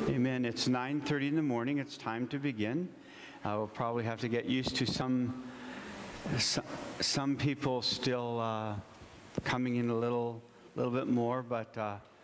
Amen. It's 9:30 in the morning. It's time to begin. We'll probably have to get used to some people still coming in a little bit more, but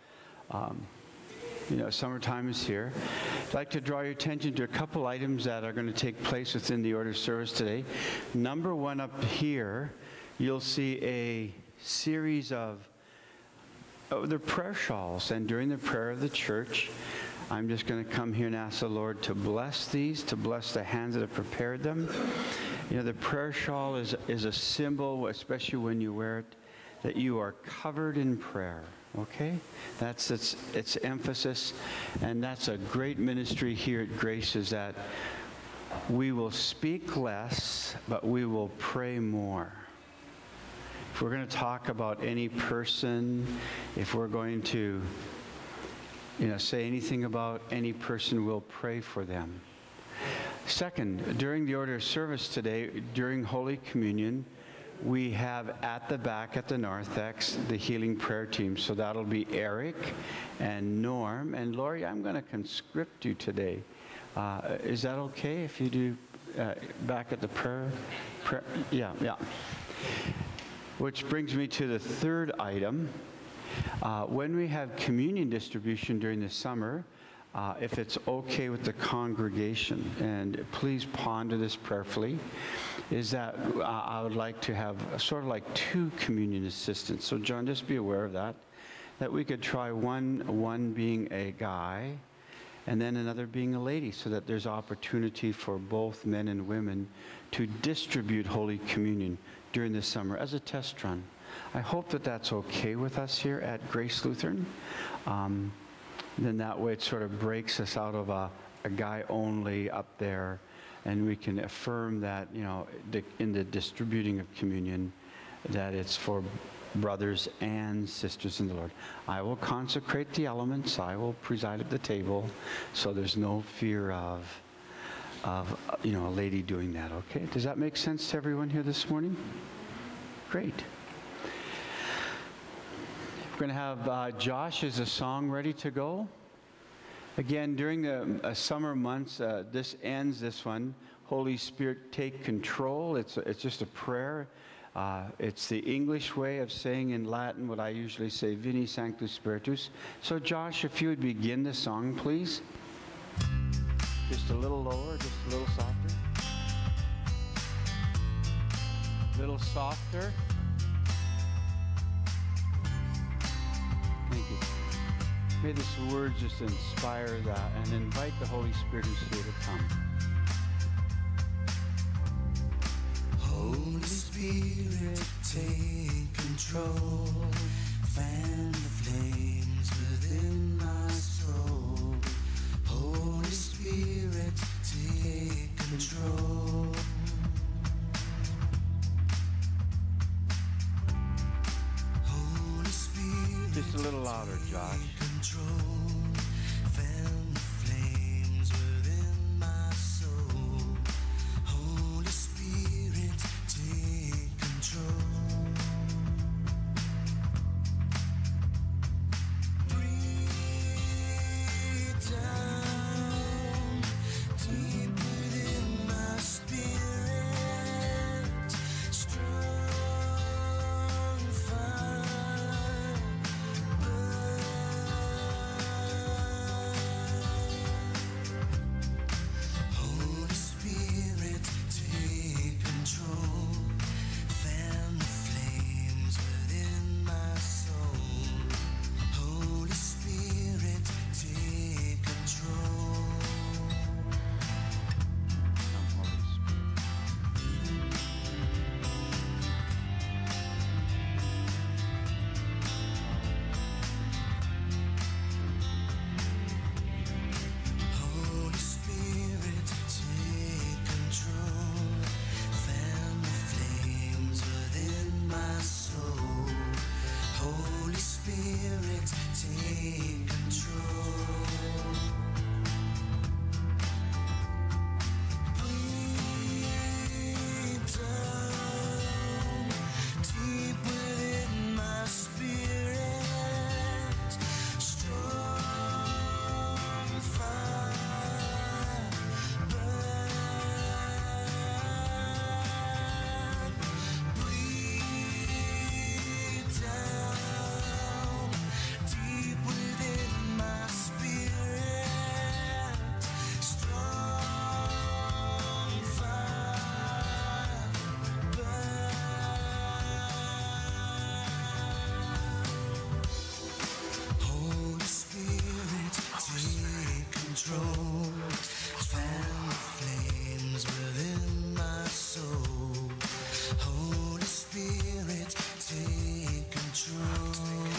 summertime is here. I'd like to draw your attention to a couple items that are going to take place within the order of service today. Number one, up here, you'll see a series of the prayer shawls, and during the prayer of the church, I'm just going to come here and ask the Lord to bless these, to bless the hands that have prepared them. You know, the prayer shawl is a symbol, especially when you wear it, that you are covered in prayer. Okay? That's its emphasis, and that's a great ministry here at Grace, is that we will speak less, but we will pray more. If we're going to talk about any person, if we're going to say anything about any person, we'll pray for them. Second, during the order of service today, during Holy Communion, we have at the back at the narthex the healing prayer team. So that'll be Eric and Norm. And Lori, I'm going to conscript you today. Is that okay if you do back at the prayer? Yeah. Which brings me to the third item. When we have communion distribution during the summer, if it's okay with the congregation, and please ponder this prayerfully, is that I would like to have sort of like two communion assistants. So John, just be aware of that we could try one being a guy and then another being a lady, so that there's opportunity for both men and women to distribute Holy Communion during the summer as a test run. I hope that that's okay with us here at Grace Lutheran. Then that way it sort of breaks us out of a guy only up there, and we can affirm that, in the distributing of communion, that it's for brothers and sisters in the Lord. I will consecrate the elements. I will preside at the table, so there's no fear of a lady doing that, okay? Does that make sense to everyone here this morning? Great. We're going to have Josh as a song ready to go. Again, during the summer months, this ends this one. Holy Spirit, take control. It's just a prayer. It's the English way of saying in Latin what I usually say, Veni Sanctus Spiritus. So Josh, if you would begin the song, please. Just a little lower, just a little softer. A little softer. Thank you. May this word just inspire that and invite the Holy Spirit who's here to come. Holy Spirit, take control. Fan the flames within my soul. Holy Spirit, take control. Holy Spirit, just a little louder, Josh. Control, fan the flames within my soul. Holy Spirit, take control. Breathe down deep within my spirit. Strong fire burn. control. Fan the flames within my soul. Holy Spirit, take control.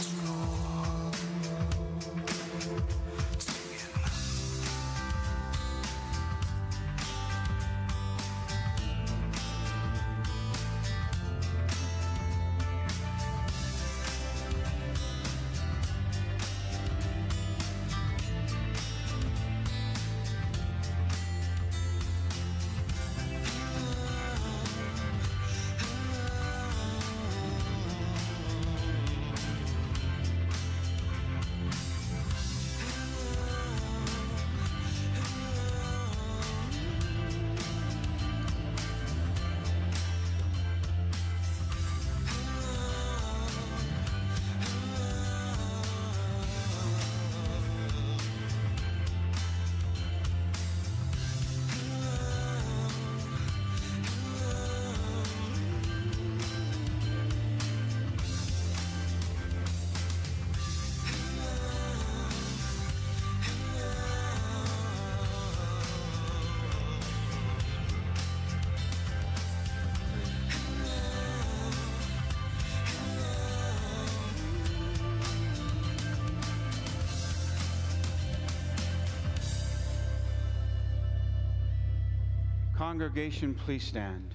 Congregation, please stand.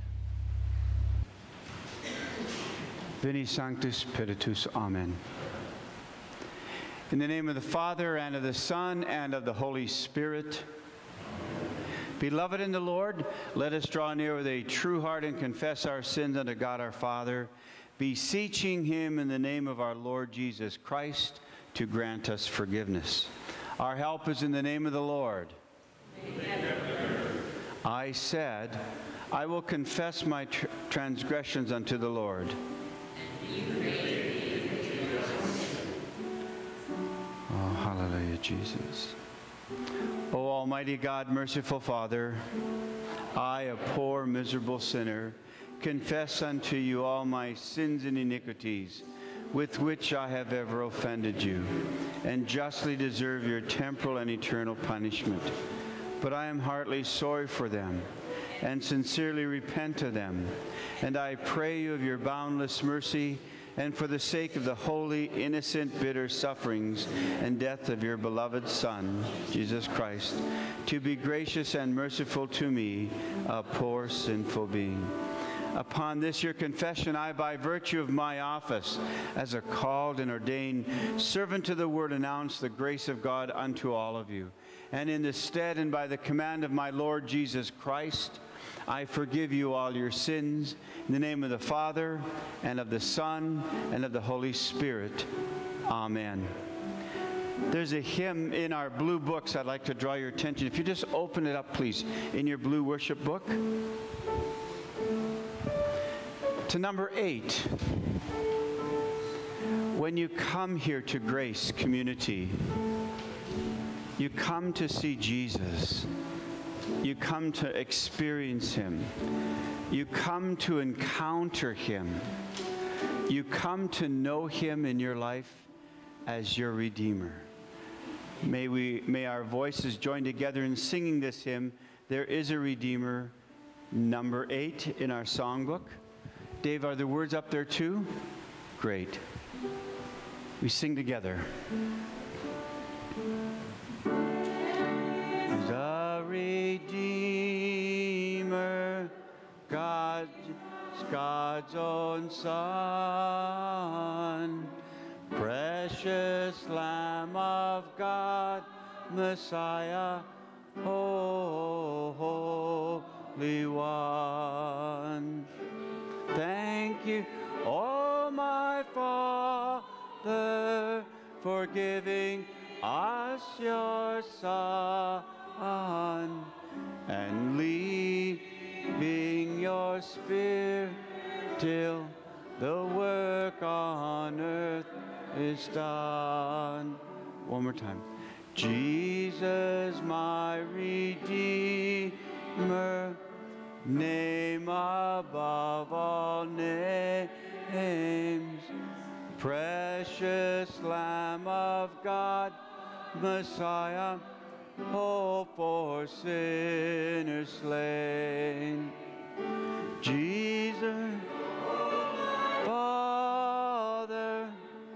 Veni Sanctus Spiritus. Amen. In the name of the Father, and of the Son, and of the Holy Spirit. Beloved in the Lord, let us draw near with a true heart and confess our sins unto God our Father, beseeching him in the name of our Lord Jesus Christ to grant us forgiveness. Our help is in the name of the Lord. Amen. I said, I will confess my transgressions unto the Lord. Oh, hallelujah, Jesus. O Almighty God, merciful Father, I, a poor, miserable sinner, confess unto you all my sins and iniquities, with which I have ever offended you, and justly deserve your temporal and eternal punishment. But I am heartily sorry for them, and sincerely repent of them. And I pray you of your boundless mercy, and for the sake of the holy, innocent, bitter sufferings and death of your beloved Son, Jesus Christ, to be gracious and merciful to me, a poor, sinful being. Upon this your confession, I, by virtue of my office as a called and ordained servant to the word, announce the grace of God unto all of you. And in the stead and by the command of my Lord Jesus Christ, I forgive you all your sins, in the name of the Father, and of the Son, and of the Holy Spirit. Amen. There's a hymn in our blue books I'd like to draw your attention. If you just open it up, please, in your blue worship book. To number 8. When you come here to Grace Community, you come to see Jesus. You come to experience him. You come to encounter him. You come to know him in your life as your Redeemer. May our voices join together in singing this hymn, There is a Redeemer, number 8 in our songbook. Dave, are the words up there too? Great. We sing together. The Redeemer, God's own Son, precious Lamb of God, Messiah, Holy One. Thank you, oh my Father, for giving us your Son and leaving your Spirit till the work on earth is done. One more time. Jesus, my Redeemer, name above all names, precious Lamb of God, Messiah, hope for sinners slain. Jesus, Father,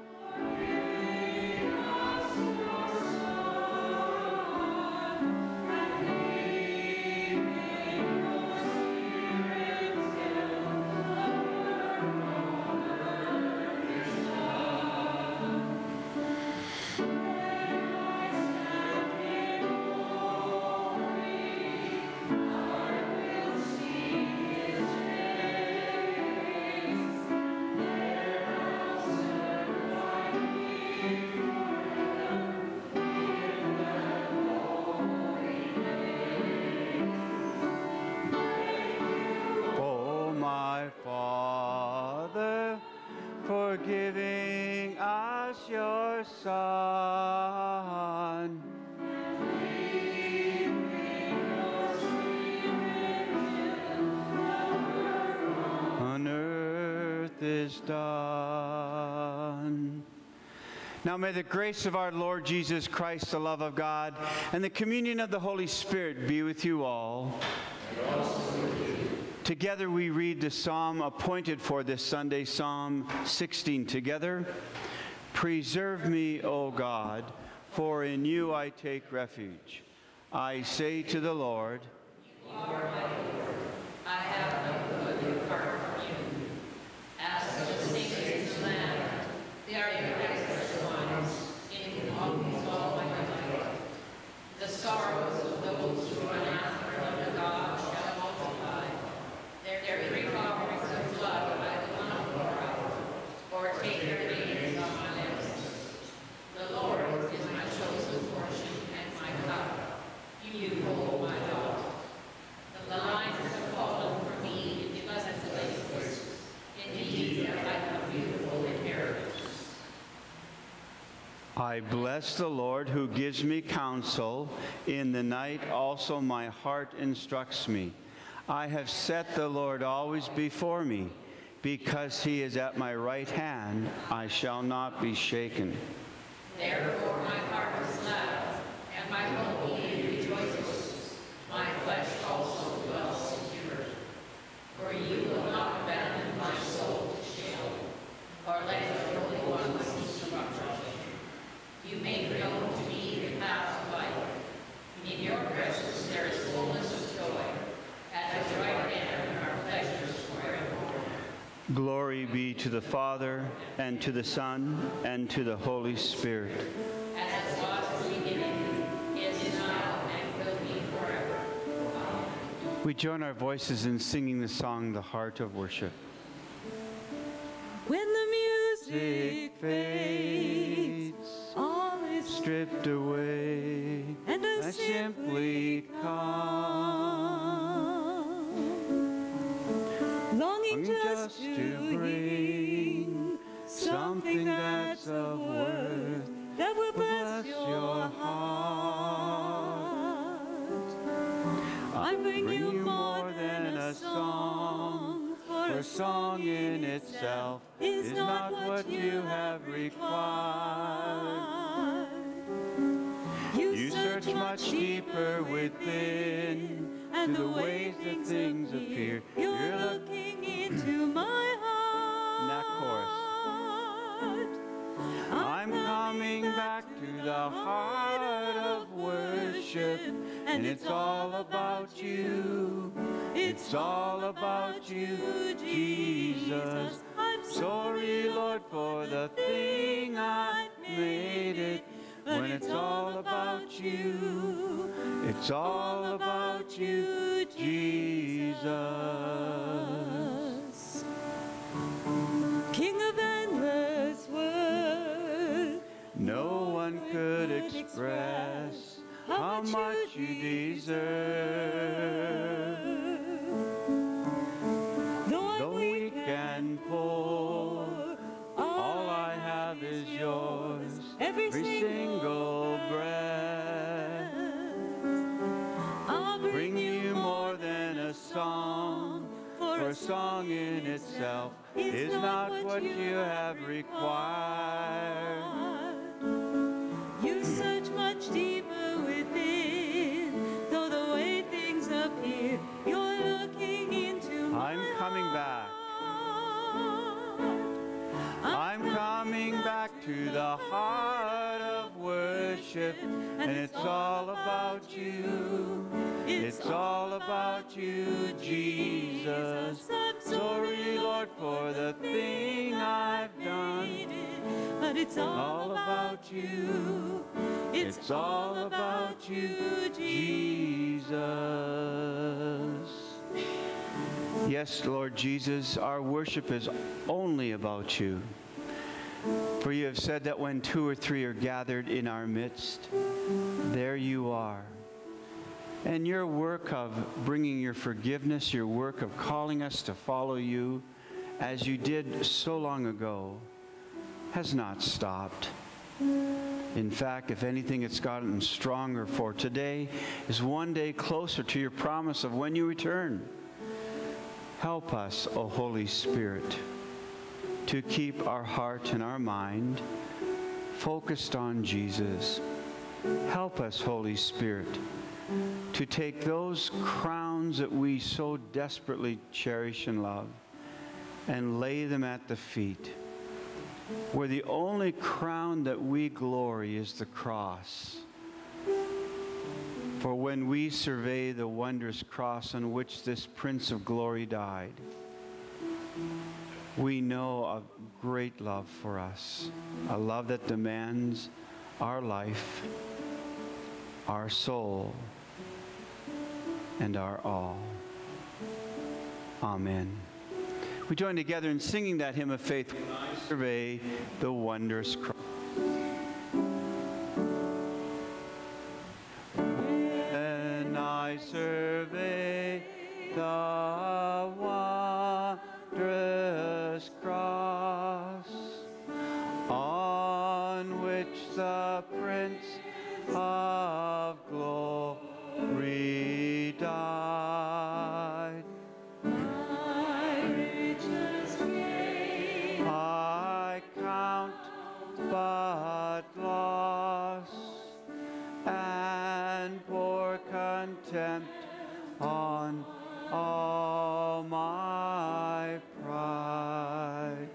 Father, for giving us your Son. On earth is done. Now may the grace of our Lord Jesus Christ, the love of God, and the communion of the Holy Spirit be with you all. Together we read the psalm appointed for this Sunday, Psalm 16 together. Preserve me, O God, for in you I take refuge. I say to the Lord, you are my Lord. I have no good apart from you. As the snakes in the land, they are your restless ones, in all my delight. The sorrows of those who run after unto God shall multiply. Their drink offerings of blood I will not pour out, or take their names on my lips. The Lord is my chosen portion and my cup. You hold my lot. The lines have fallen for me in pleasant places. Indeed, they are like a beautiful inheritance. I bless the Lord who gives me counsel. In the night also my heart instructs me. I have set the Lord always before me. Because he is at my right hand, I shall not be shaken. Therefore my heart is glad, and my whole being rejoices. My flesh also dwells secure. For you will not abandon my soul to Sheol, or let your Holy One cease corruption. You make known to me the path of life. In your presence there is fullness of joy. At your right hand are pleasures forevermore. Glory be to the Father, and to the Son, and to the Holy Spirit. As it was in the beginning, is now, and will be forever. Amen. We join our voices in singing the song, The Heart of Worship. When the music fades, all is stripped away, and I simply come, longing just to bring something that's of worth that will bless your heart. I bring you more than a song, for a song in itself is not what you have required. You search much deeper within, and the ways that things appear, you're looking into my heart. In that chorus. I'm coming back to the heart of worship, and it's all about you. It's all about you, Jesus. I'm sorry, Lord, for the thing I made it. But it's all about you. It's all about you, Jesus. King of endless worth, no one could express how much you deserve. Though we can pour, all I have is yours, every single breath. I'll bring you more than a song, for a song in itself is not what you have required. You search much deeper within, and it's all about you. It's all about you, Jesus. Sorry, Lord, for the thing I've done. But it's all about you. It's all about you, Jesus. Yes, Lord Jesus, our worship is only about you. For you have said that when 2 or 3 are gathered in our midst, there you are. And your work of bringing your forgiveness, your work of calling us to follow you, as you did so long ago, has not stopped. In fact, if anything, it's gotten stronger, for today is one day closer to your promise of when you return. Help us, O Holy Spirit, to keep our heart and our mind focused on Jesus. Help us, Holy Spirit, to take those crowns that we so desperately cherish and love and lay them at the feet, where the only crown that we glory is the cross. For when we survey the wondrous cross on which this Prince of Glory died, we know a great love for us, a love that demands our life, our soul, and our all. Amen. We join together in singing that hymn of faith, when I survey the wondrous cross. When I survey the wondrous cross on which the Prince of Glory died, I count but loss and pour contempt on all my pride.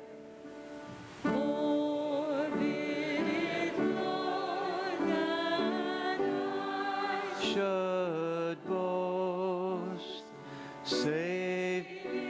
Forbid it, Lord, that I should boast, save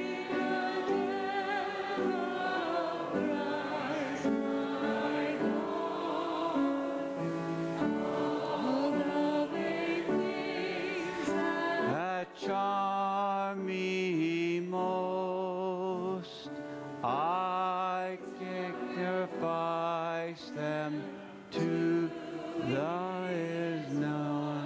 charm me most. I sacrifice them to the is none.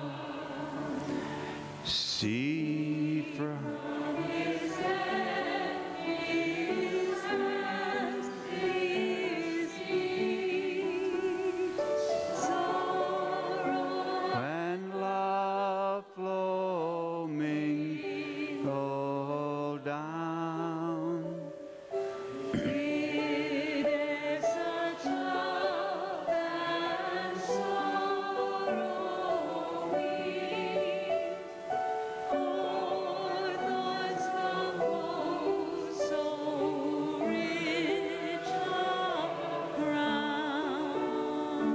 See from his hand, his hands, his feet, sorrow when love flows mingle down. It is such love and sorrow weep, for thoughts compose so rich a crown.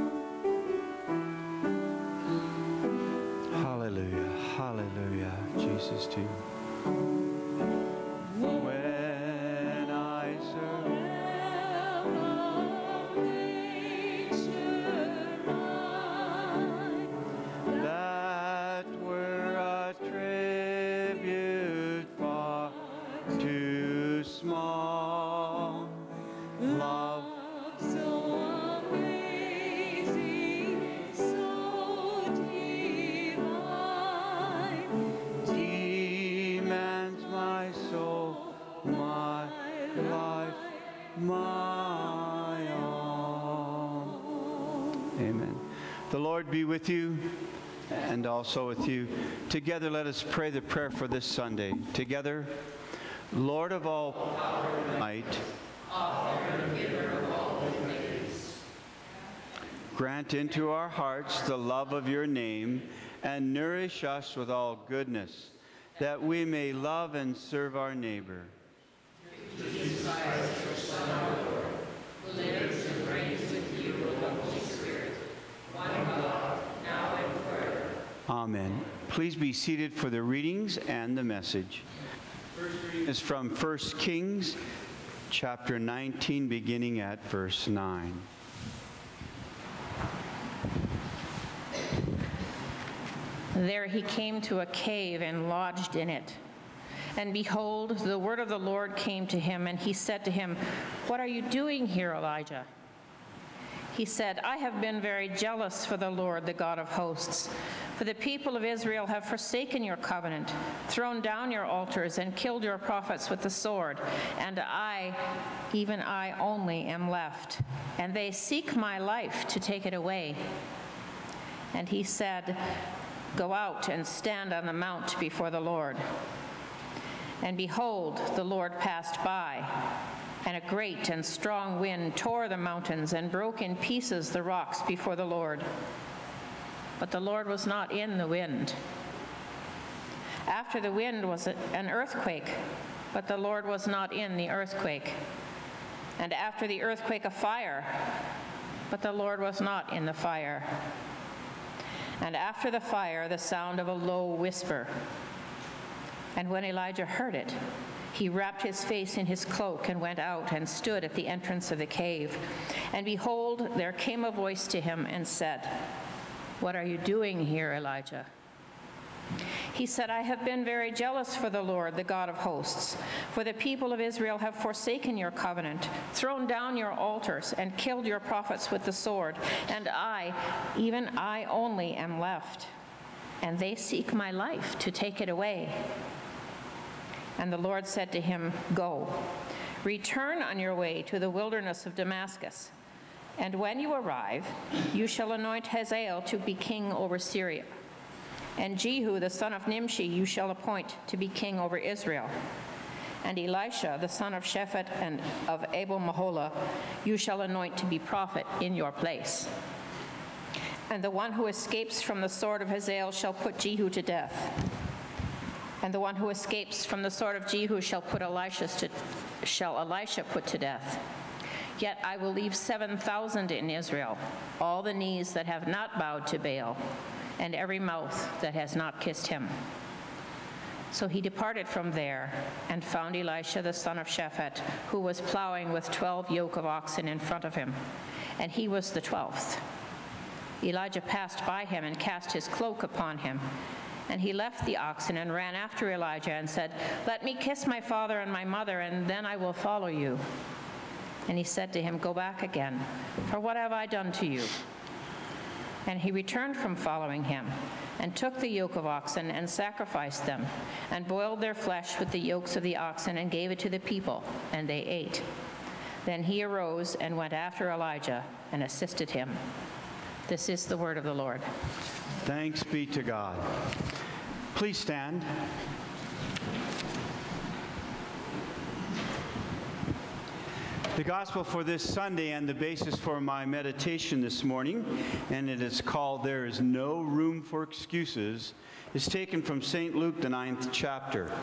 Hallelujah, hallelujah, Jesus to you. When I that were a tribute far too small. Love so amazing, so divine, demands my soul, my life, my all. Amen. The Lord be with you and also with you. Together let us pray the prayer for this Sunday. Together, Lord of all power and might, grant into our hearts the love of your name and nourish us with all goodness, that we may love and serve our neighbor. Who lives and reigns with you with the Holy Spirit, one God, Amen. Please be seated for the readings and the message. First reading is from 1 Kings, chapter 19, beginning at verse 9. There he came to a cave and lodged in it. And behold, the word of the Lord came to him, and he said to him, "What are you doing here, Elijah?" He said, "I have been very jealous for the Lord, the God of hosts. For the people of Israel have forsaken your covenant, thrown down your altars, and killed your prophets with the sword. And I, even I only, am left. And they seek my life to take it away." And he said, "Go out and stand on the mount before the Lord." And behold, the Lord passed by, and a great and strong wind tore the mountains and broke in pieces the rocks before the Lord. But the Lord was not in the wind. After the wind was an earthquake, but the Lord was not in the earthquake. And after the earthquake a fire, but the Lord was not in the fire. And after the fire the sound of a low whisper. And when Elijah heard it, he wrapped his face in his cloak and went out and stood at the entrance of the cave. And behold, there came a voice to him and said, "What are you doing here, Elijah?" He said, "I have been very jealous for the Lord, the God of hosts. For the people of Israel have forsaken your covenant, thrown down your altars, and killed your prophets with the sword. And I, even I only, am left. And they seek my life to take it away." And the Lord said to him, "Go, return on your way to the wilderness of Damascus. And when you arrive, you shall anoint Hazael to be king over Syria. And Jehu, the son of Nimshi, you shall appoint to be king over Israel. And Elisha, the son of Shaphat and of Abel-Meholah, you shall anoint to be prophet in your place. And the one who escapes from the sword of Hazael shall put Jehu to death. And the one who escapes from the sword of Jehu shall Elisha put to death. Yet I will leave 7,000 in Israel, all the knees that have not bowed to Baal, and every mouth that has not kissed him." So he departed from there and found Elisha the son of Shaphat, who was plowing with 12 yoke of oxen in front of him, and he was the 12th. Elijah passed by him and cast his cloak upon him. And he left the oxen and ran after Elijah and said, "Let me kiss my father and my mother, and then I will follow you." And he said to him, "Go back again, for what have I done to you?" And he returned from following him, and took the yoke of oxen and sacrificed them, and boiled their flesh with the yokes of the oxen, and gave it to the people, and they ate. Then he arose and went after Elijah and assisted him. This is the word of the Lord. Thanks be to God. Please stand. The gospel for this Sunday and the basis for my meditation this morning, and it is called "There is No Room for Excuses," is taken from St. Luke, the 9th chapter.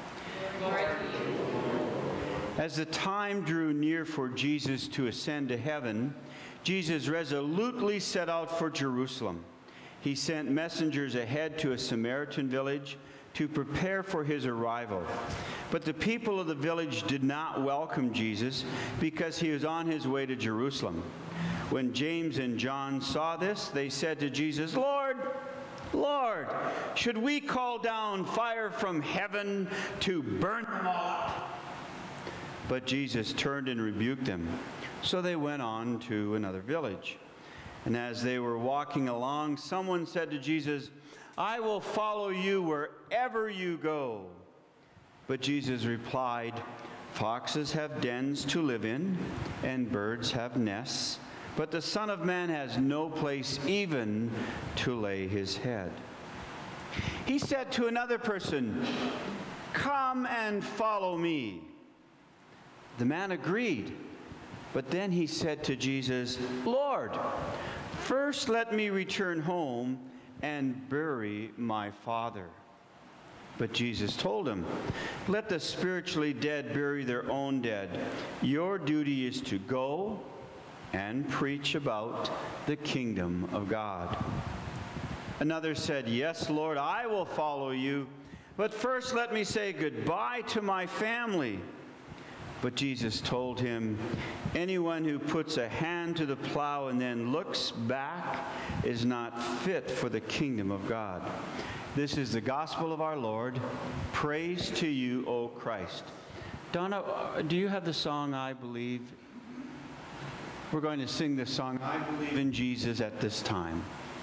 As the time drew near for Jesus to ascend to heaven, Jesus resolutely set out for Jerusalem. He sent messengers ahead to a Samaritan village to prepare for his arrival. But the people of the village did not welcome Jesus because he was on his way to Jerusalem. When James and John saw this, they said to Jesus, "Lord, Lord, should we call down fire from heaven to burn them all up?" But Jesus turned and rebuked them. So they went on to another village. And as they were walking along, someone said to Jesus, "I will follow you wherever you go." But Jesus replied, "Foxes have dens to live in, and birds have nests, but the Son of Man has no place even to lay his head." He said to another person, "Come and follow me." The man agreed, but then he said to Jesus, "Lord, first let me return home and bury my father." But Jesus told him, "Let the spiritually dead bury their own dead. Your duty is to go and preach about the kingdom of God." Another said, "Yes, Lord, I will follow you, but first let me say goodbye to my family." But Jesus told him, "Anyone who puts a hand to the plow and then looks back is not fit for the kingdom of God." This is the gospel of our Lord. Praise to you, O Christ. Donna, do you have the song, "I Believe"? We're going to sing this song, "I Believe in Jesus," at this time.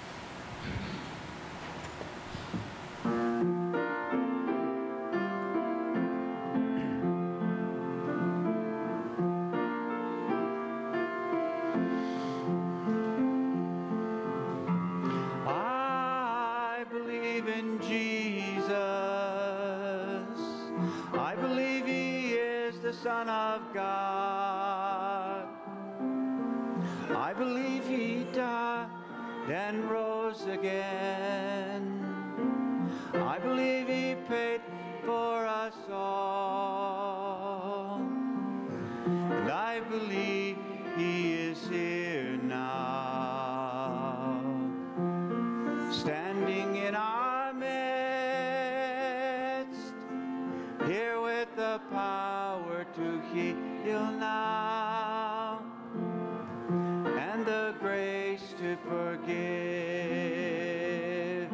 I believe in Jesus. I believe he is the Son of God. I believe he died and rose again. I believe he paid for us all. And I believe he is here now, standing in our midst, here with the power to heal now, and the grace to forgive.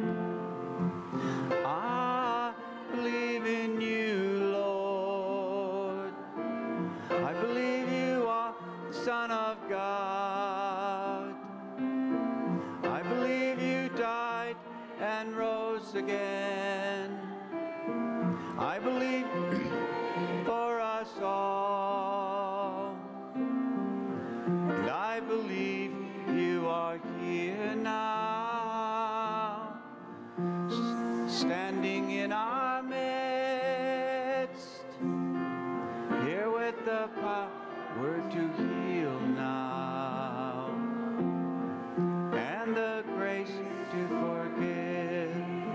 I believe in you, Lord. I believe you are the Son of God. I believe you died and rose again. I believe for us all. And I believe you are here now, standing in our midst, here with the power to heal now, and the grace to forgive.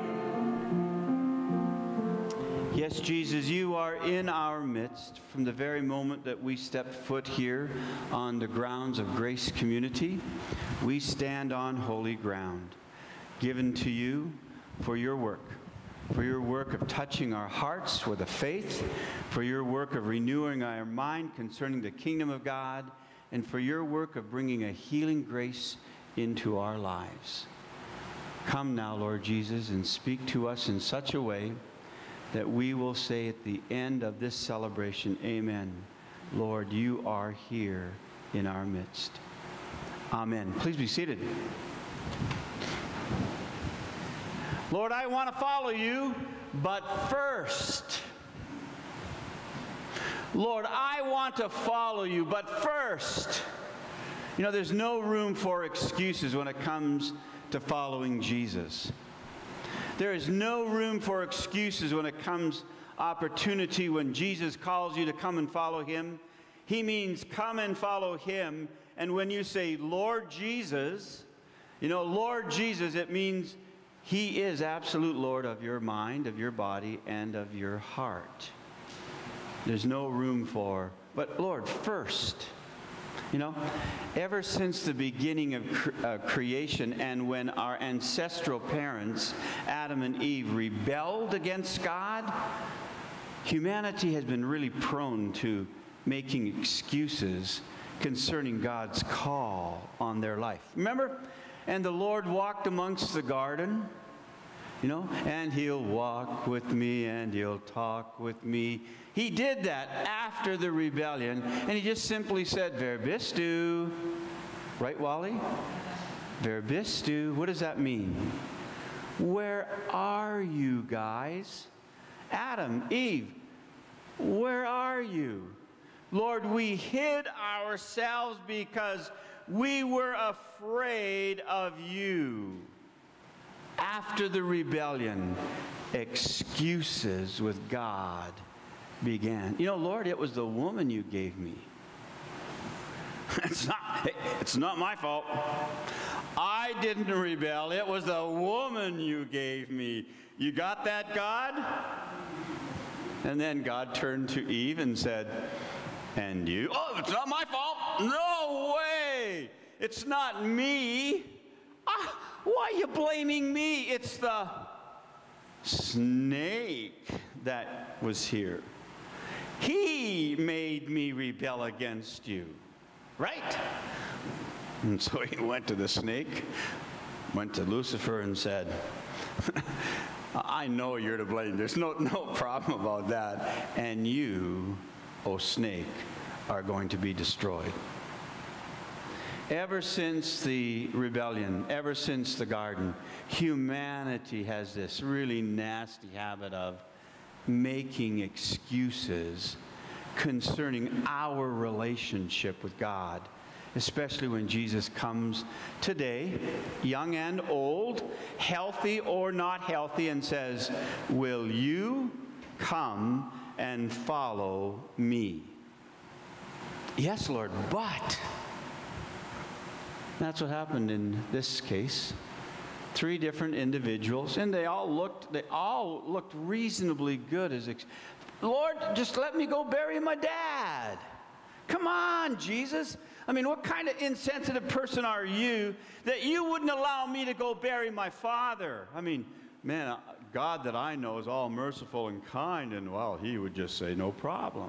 Yes, Jesus, you are in our midst from the very moment that we step foot here on the grounds of Grace Community. We stand on holy ground, given to you for your work of touching our hearts with a faith, for your work of renewing our mind concerning the kingdom of God, and for your work of bringing a healing grace into our lives. Come now, Lord Jesus, and speak to us in such a way that we will say at the end of this celebration, amen. Lord, you are here in our midst. Amen. Please be seated. Lord, I want to follow you, but first, Lord, I want to follow you, but first, you know, there's no room for excuses when it comes to following Jesus. There is no room for excuses when it comes opportunity when Jesus calls you to come and follow him. He means come and follow him. And when you say, Lord Jesus, you know, Lord Jesus, it means he is absolute Lord of your mind, of your body, and of your heart. There's no room for, but Lord, first. You know, ever since the beginning of creation and when our ancestral parents, Adam and Eve, rebelled against God, humanity has been really prone to making excuses concerning God's call on their life. Remember? And the Lord walked amongst the garden, you know, and he'll walk with me and he'll talk with me. He did that after the rebellion, and he just simply said, Verbistu. Right, Wally? Verbistu. What does that mean? Where are you guys? Adam, Eve, where are you? Lord, we hid ourselves because we were afraid of you. After the rebellion, excuses with God began. You know, Lord, it was the woman you gave me. It's not my fault. I didn't rebel. It was the woman you gave me. You got that, God? And then God turned to Eve and said, and you? Oh, it's not my fault. No way. It's not me. Why are you blaming me? It's the snake that was here. He made me rebel against you, right? And so he went to the snake, went to Lucifer and said, I know you're to blame. There's no problem about that. And you, O snake, are going to be destroyed. Ever since the rebellion, ever since the garden, humanity has this really nasty habit of making excuses concerning our relationship with God, especially when Jesus comes today, young and old, healthy or not healthy, and says, will you come and follow me? Yes, Lord, but that's what happened in this case. 3 different individuals, and they all looked reasonably good as Lord, just let me go bury my dad. Come on, Jesus. I mean, what kind of insensitive person are you that you wouldn't allow me to go bury my father? I mean, man, God that I know is all merciful and kind, and well, he would just say no problem.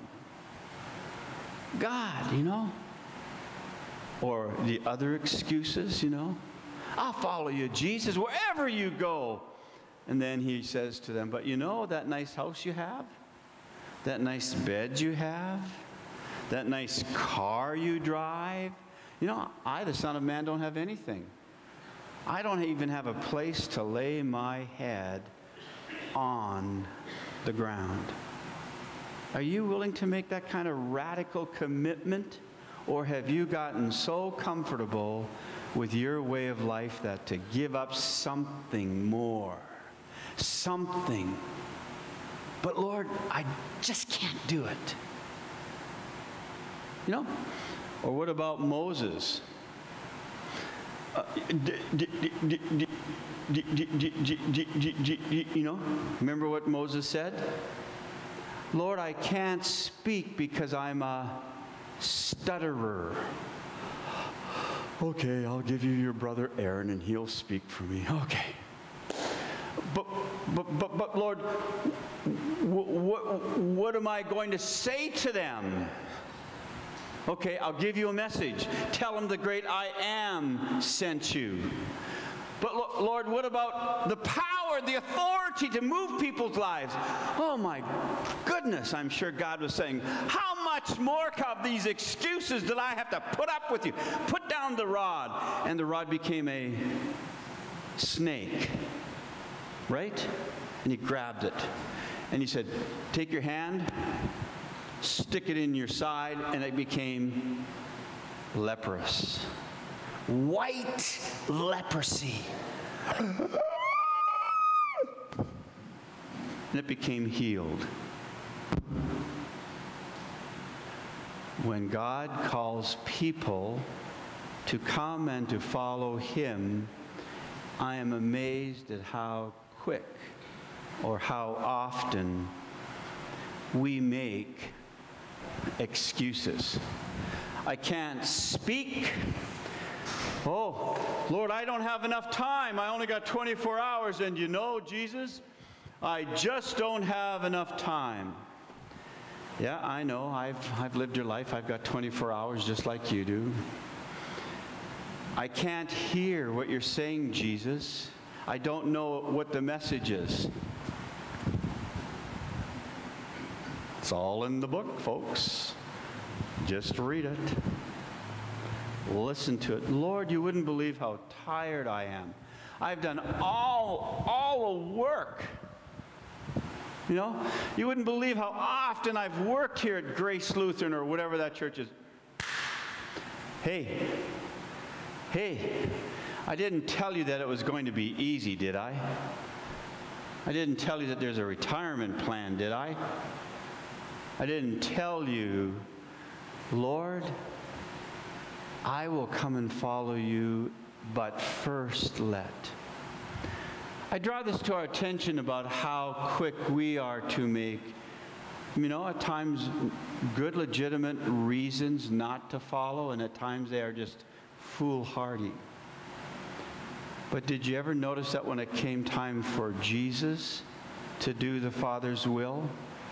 God, you know. Or the other excuses, you know. I'll follow you, Jesus, wherever you go. And then he says to them, but you know that nice house you have? That nice bed you have? That nice car you drive? You know, I, the Son of Man, don't have anything. I don't even have a place to lay my head on the ground. Are you willing to make that kind of radical commitment? Or have you gotten so comfortable with your way of life that to give up something more, something, but Lord, I just can't do it. You know? Or what about Moses? You know, remember what Moses said? Lord, I can't speak because I'm a stutterer. Okay, I'll give you your brother Aaron and he'll speak for me. Okay. But Lord, what am I going to say to them? Okay, I'll give you a message. Tell them the great I am sent you. But Lord, what about the power, the authority to move people's lives? Oh my goodness, I'm sure God was saying, how much more of these excuses did I have to put up with you? Put down the rod. And the rod became a snake, right? And he grabbed it. And he said, take your hand, stick it in your side, and it became leprous. White leprosy. And it became healed. When God calls people to come and to follow him, I am amazed at how quick or how often we make excuses. I can't speak. Oh, Lord, I don't have enough time. I only got 24 hours. And you know, Jesus, I just don't have enough time. Yeah, I know. I've lived your life. I've got 24 hours just like you do. I can't hear what you're saying, Jesus. I don't know what the message is. It's all in the book, folks. Just read it. Listen to it. Lord, you wouldn't believe how tired I am. I've done all the work. You know, you wouldn't believe how often I've worked here at Grace Lutheran or whatever that church is. Hey, I didn't tell you that it was going to be easy, did I? I didn't tell you that there's a retirement plan, did I? I didn't tell you, Lord, I will come and follow you, but first let. I draw this to our attention about how quick we are to make, you know, at times good, legitimate reasons not to follow, and at times they are just foolhardy. But did you ever notice that when it came time for Jesus to do the Father's will,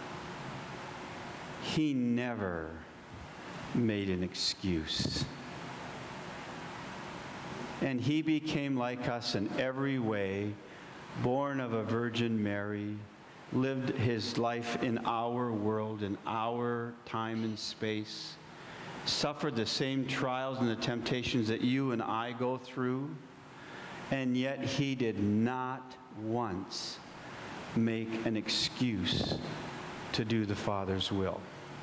he never made an excuse. And he became like us in every way, born of a Virgin Mary, lived his life in our world, in our time and space, suffered the same trials and the temptations that you and I go through, and yet he did not once make an excuse to do the Father's will.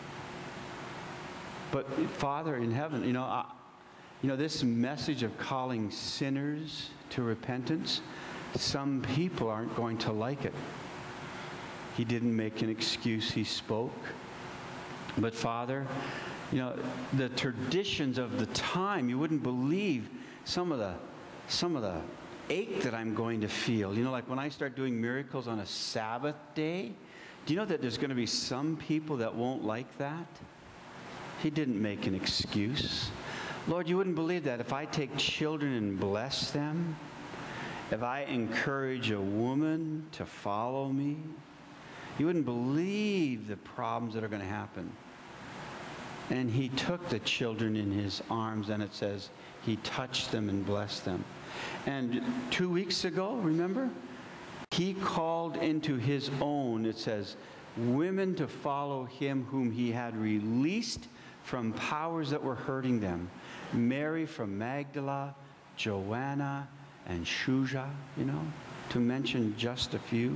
But Father in heaven, this message of calling sinners to repentance, some people aren't going to like it. He didn't make an excuse, he spoke. But Father, the traditions of the time, you wouldn't believe some of the ache that I'm going to feel. Like when I start doing miracles on a Sabbath day, do you know that there's going to be some people that won't like that? He didn't make an excuse. Lord, you wouldn't believe that if I take children and bless them, if I encourage a woman to follow me, you wouldn't believe the problems that are going to happen. And he took the children in his arms, and it says he touched them and blessed them. And 2 weeks ago, remember? He called into his own, it says, women to follow him whom he had released from powers that were hurting them. Mary from Magdala, Joanna, and Shuja, to mention just a few.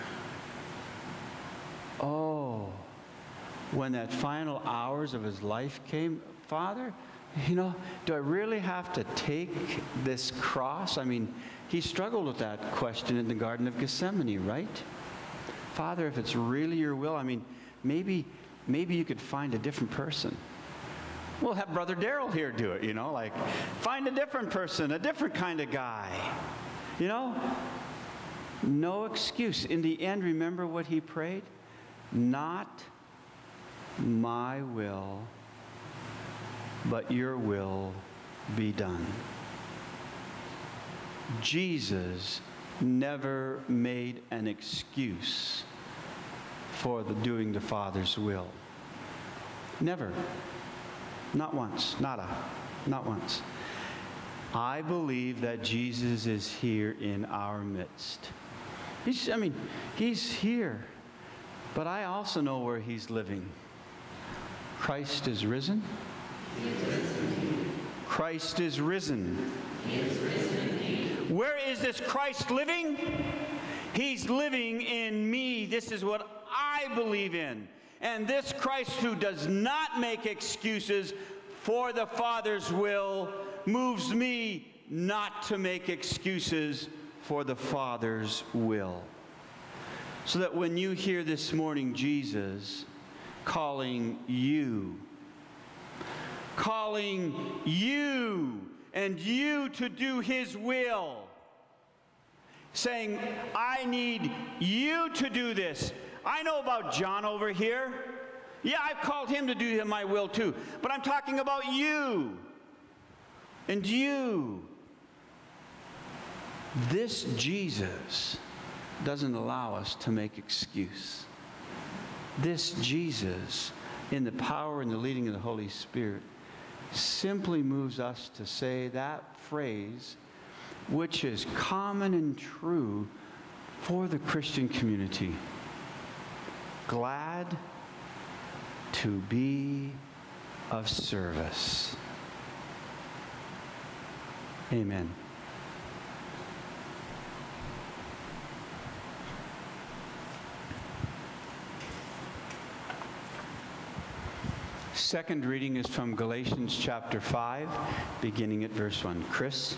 Oh, when that final hours of his life came, Father, do I really have to take this cross? I mean, he struggled with that question in the Garden of Gethsemane, right? Father, if it's really your will, maybe you could find a different person. We'll have Brother Darrell here do it, find a different person, a different kind of guy. No excuse. In the end, remember what he prayed? Not my will, but your will be done. Jesus never made an excuse for doing the Father's will. Never. Not once. Not once. I believe that Jesus is here in our midst. He's here. But I also know where he's living. Christ is risen. He is risen. Christ is risen. He is risen. Where is this Christ living? He's living in me. This is what I believe in. And this Christ who does not make excuses for the Father's will moves me not to make excuses for the Father's will. So that when you hear this morning Jesus calling you and you to do his will, saying, I need you to do this. I know about John over here. Yeah, I've called him to do my will too. But I'm talking about you. And you. This Jesus doesn't allow us to make excuse. This Jesus, in the power and the leading of the Holy Spirit, simply moves us to say that phrase, which is common and true for the Christian community. Glad to be of service. Amen. Second reading is from Galatians chapter 5, beginning at verse 1. Chris?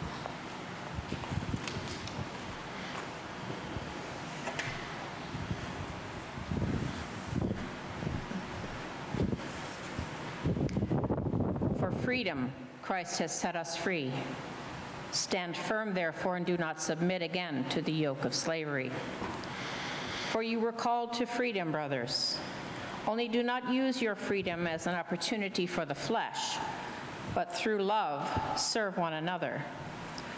For freedom, Christ has set us free. Stand firm, therefore, and do not submit again to the yoke of slavery. For you were called to freedom, brothers. Only do not use your freedom as an opportunity for the flesh, but through love serve one another.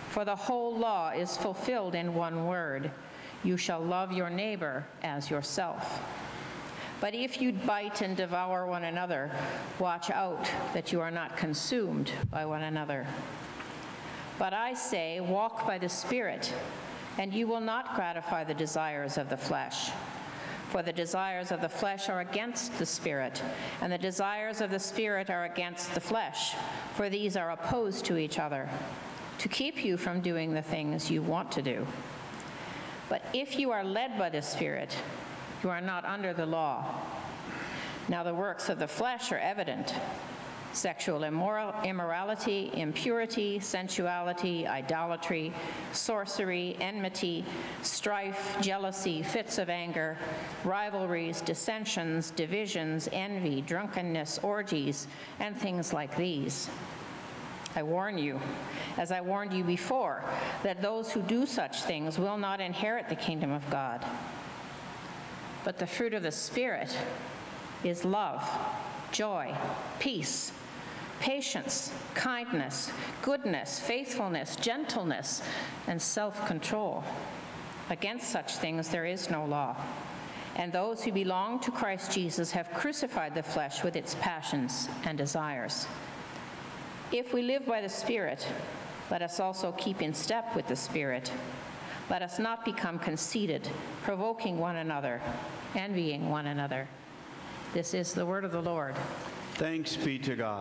For the whole law is fulfilled in one word: you shall love your neighbor as yourself. But if you bite and devour one another, watch out that you are not consumed by one another. But I say, walk by the Spirit, and you will not gratify the desires of the flesh. For the desires of the flesh are against the Spirit, and the desires of the Spirit are against the flesh, for these are opposed to each other, to keep you from doing the things you want to do. But if you are led by the Spirit, you are not under the law. Now the works of the flesh are evident: sexual immorality, impurity, sensuality, idolatry, sorcery, enmity, strife, jealousy, fits of anger, rivalries, dissensions, divisions, envy, drunkenness, orgies, and things like these. I warn you, as I warned you before, that those who do such things will not inherit the kingdom of God. But the fruit of the Spirit is love, joy, peace, patience, kindness, goodness, faithfulness, gentleness, and self-control. Against such things there is no law. And those who belong to Christ Jesus have crucified the flesh with its passions and desires. If we live by the Spirit, let us also keep in step with the Spirit. Let us not become conceited, provoking one another, envying one another. This is the word of the Lord. Thanks be to God.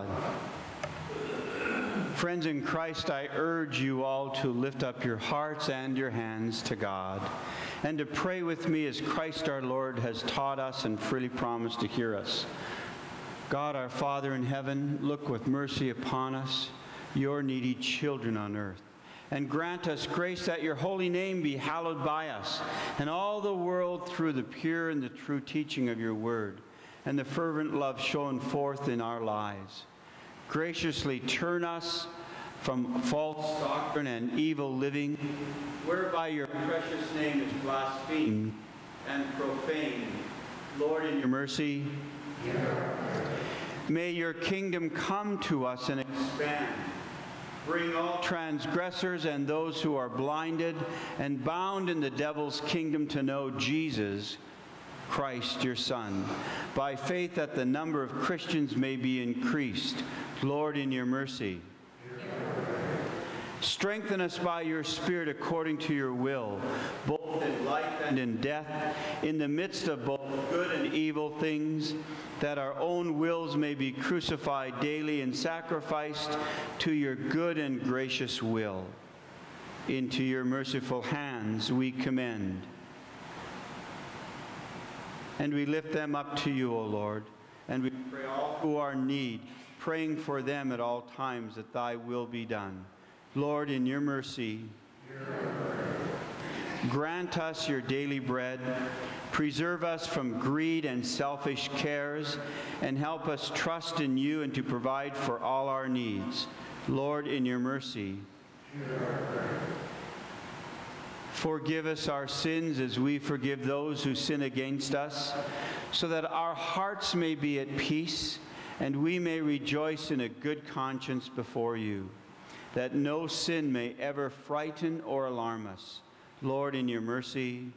Friends in Christ, I urge you all to lift up your hearts and your hands to God, and to pray with me as Christ our Lord has taught us and freely promised to hear us. God, our Father in heaven, look with mercy upon us, your needy children on earth, and grant us grace that your holy name be hallowed by us and all the world through the pure and the true teaching of your word and the fervent love shown forth in our lives. Graciously turn us from false doctrine and evil living, whereby your precious name is blasphemed and profaned. Lord, in your mercy, may your kingdom come to us and expand. Bring all transgressors and those who are blinded and bound in the devil's kingdom to know Jesus Christ, your Son, by faith that the number of Christians may be increased. Lord, in your mercy. Strengthen us by your Spirit according to your will, both in life and in death, in the midst of both good and evil things, that our own wills may be crucified daily and sacrificed to your good and gracious will. Into your merciful hands we commend. And we lift them up to you, O Lord, and we pray all who are in need, praying for them at all times that thy will be done. Lord, in your mercy, grant us your daily bread, preserve us from greed and selfish cares, and help us trust in you and to provide for all our needs. Lord, in your mercy, forgive us our sins as we forgive those who sin against us, so that our hearts may be at peace and we may rejoice in a good conscience before you, that no sin may ever frighten or alarm us. Lord, in your mercy,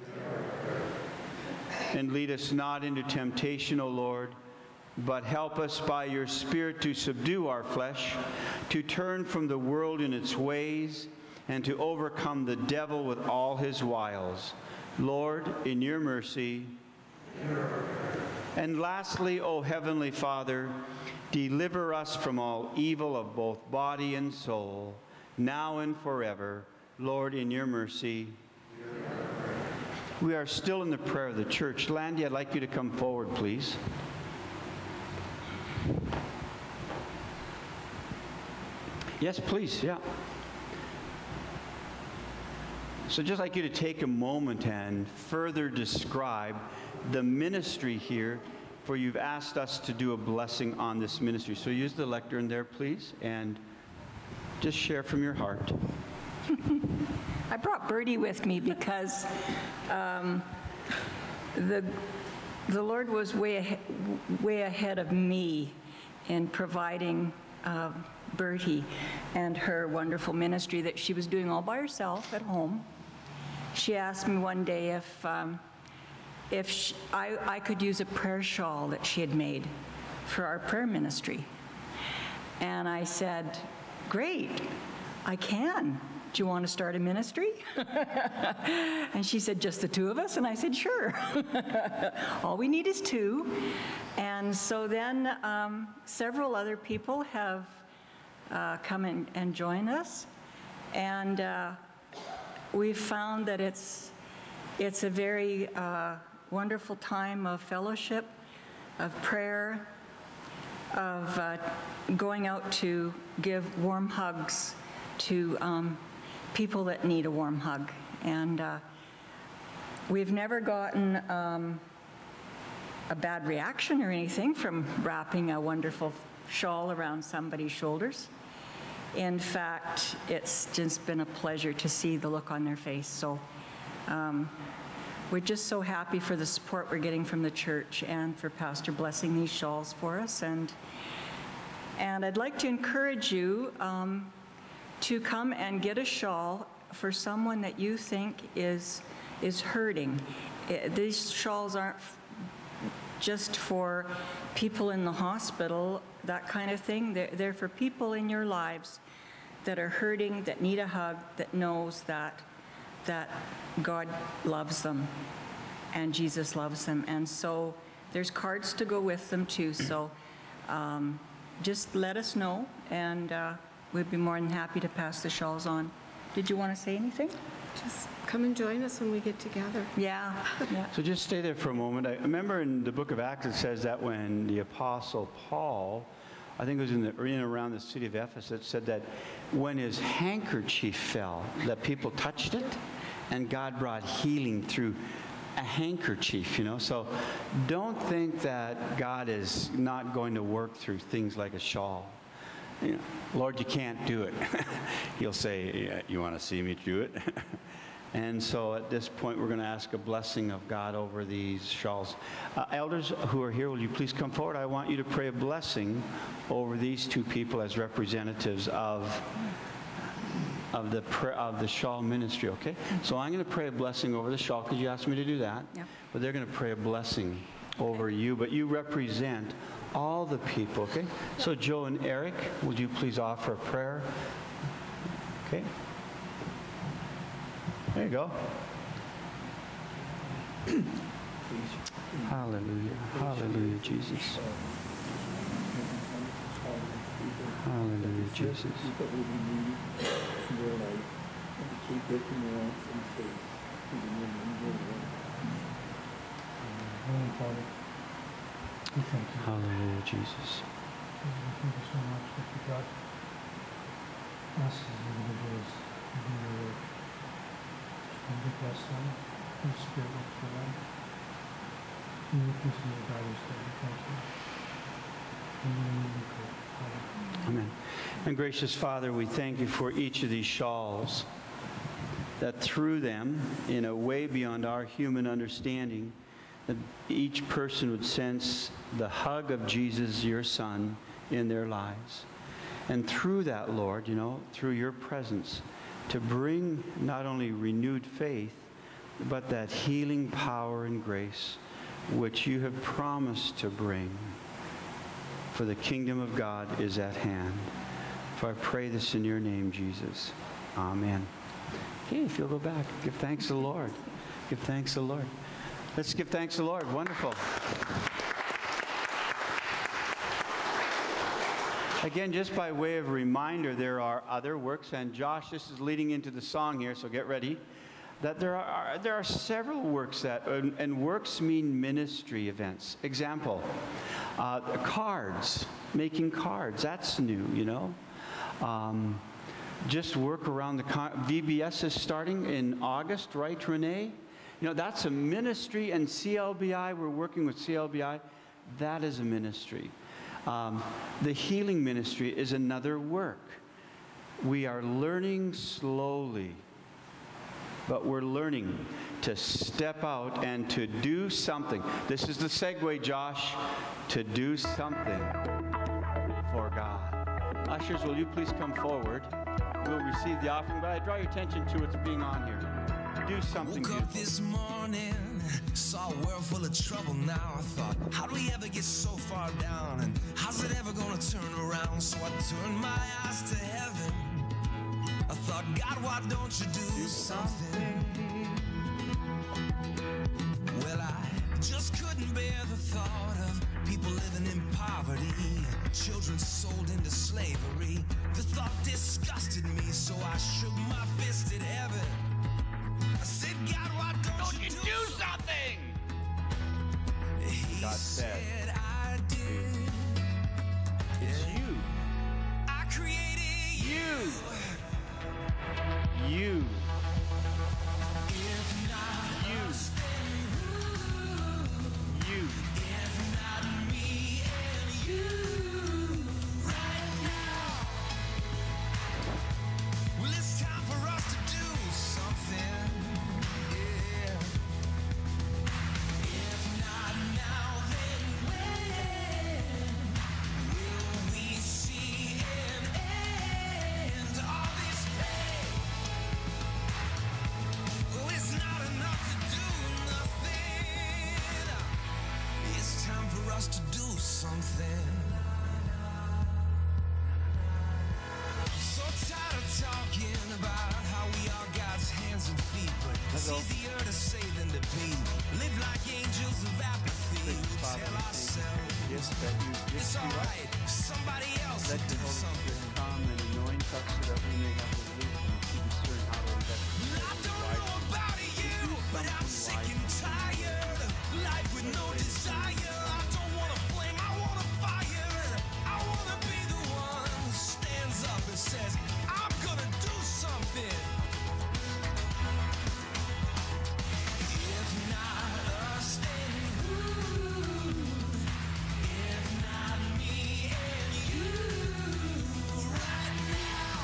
and lead us not into temptation, O Lord, but help us by your Spirit to subdue our flesh, to turn from the world in its ways, and to overcome the devil with all his wiles. Lord, in your mercy. And lastly, O Heavenly Father, deliver us from all evil of both body and soul, now and forever. Lord, in your mercy. We are still in the prayer of the church. Landy, I'd like you to come forward, please. Yes, please, yeah. So just like you to take a moment and further describe the ministry here, for you've asked us to do a blessing on this ministry. So use the lectern there, please, and just share from your heart. I brought Bertie with me because the Lord was way ahead of me in providing Bertie and her wonderful ministry that she was doing all by herself at home. She asked me one day if I could use a prayer shawl that she had made for our prayer ministry. And I said, great, I can. Do you want to start a ministry? And she said, just the two of us? And I said, sure. All we need is two. And so then several other people have come and joined us. And we've found that it's a very wonderful time of fellowship, of prayer, of going out to give warm hugs to people that need a warm hug. And we've never gotten a bad reaction or anything from wrapping a wonderful shawl around somebody's shoulders. In fact, it's just been a pleasure to see the look on their face. So we're just so happy for the support we're getting from the church and for Pastor blessing these shawls for us. And I'd like to encourage you to come and get a shawl for someone that you think is hurting. These shawls aren't just for people in the hospital, that kind of thing. They're for people in your lives that are hurting, that need a hug, that knows that God loves them and Jesus loves them. And so there's cards to go with them too. So just let us know, and we'd be more than happy to pass the shawls on. Did you want to say anything? Just come and join us when we get together. Yeah. Yeah. So just stay there for a moment. I remember in the book of Acts it says that when the Apostle Paul, I think it was in and around the city of Ephesus, it said that when his handkerchief fell, that people touched it, and God brought healing through a handkerchief, you know. So don't think that God is not going to work through things like a shawl. You know, Lord, you can't do it. He'll say, yeah, you want to see me do it? And so at this point, we're going to ask a blessing of God over these shawls. Elders who are here, will you please come forward? I want you to pray a blessing over these two people as representatives of the shawl ministry, okay? So I'm going to pray a blessing over the shawl because you asked me to do that. Yep. But they're going to pray a blessing over you, but you represent all the people, okay? So Joe and Eric, would you please offer a prayer? Okay. There you go. Hallelujah. Hallelujah, Jesus. Hallelujah, Jesus. Hallelujah, Jesus. Thank you so much that you got us as individuals to do your work. And we bless them, your spirit works for them. And you continue to guide us there. Thank you. In your name we pray. Amen. And gracious Father, we thank you for each of these shawls, that through them, in a way beyond our human understanding, that each person would sense the hug of Jesus, your Son, in their lives. And through that, Lord, you know, through your presence, to bring not only renewed faith, but that healing power and grace which you have promised to bring. For the kingdom of God is at hand. For I pray this in your name, Jesus. Amen. Okay, if you'll go back, give thanks to the Lord. Give thanks to the Lord. Let's give thanks to the Lord. Wonderful. Again, just by way of reminder, there are other works, and Josh, this is leading into the song here, so get ready. That there are several works that, and works mean ministry events. Example, cards, making cards. That's new, you know. Just work around the VBS is starting in August, right, Renee? You know, that's a ministry, and CLBI, we're working with CLBI. That is a ministry. The healing ministry is another work. We are learning slowly, but we're learning to step out and to do something. This is the segue, Josh, to do something for God. A Ushers, will you please come forward? We'll receive the offering, but I draw your attention to what's being on here. Do something Woke up beautiful. this morning, saw a world full of trouble now. I thought, how do we ever get so far down? And how's it ever gonna turn around? So I turned my eyes to heaven. I thought, God, why don't you do something? Well, I just couldn't bear the thought of people living in poverty, children sold into slavery. The thought disgusted me, so I shook my fist at heaven. I said, God, why don't you do something? He God said, I did. It's you. I created you. You. If not us, then who? You. If not me and you right now. Well, it's time for us to do something. Yeah. If not now, then when will we see an end to all this pain? Oh, it's not enough to do nothing. It's time for us to do something. So tired of talking about how we are God's hands and feet, but it's easier to say than to be. Live like angels of apathy. We'll tell ourselves Yes, that you give it's to all us. right. Somebody else Let will the do Holy something. Spirit come and anoint us so that we may have the wisdom to discern how to invest. I don't know about you, but I'm sick and tired of life with no desire. I don't want a flame, I want a fire. I want to be the one who stands up and says, I'm gonna do something. If not us, then who? If not me and you right now.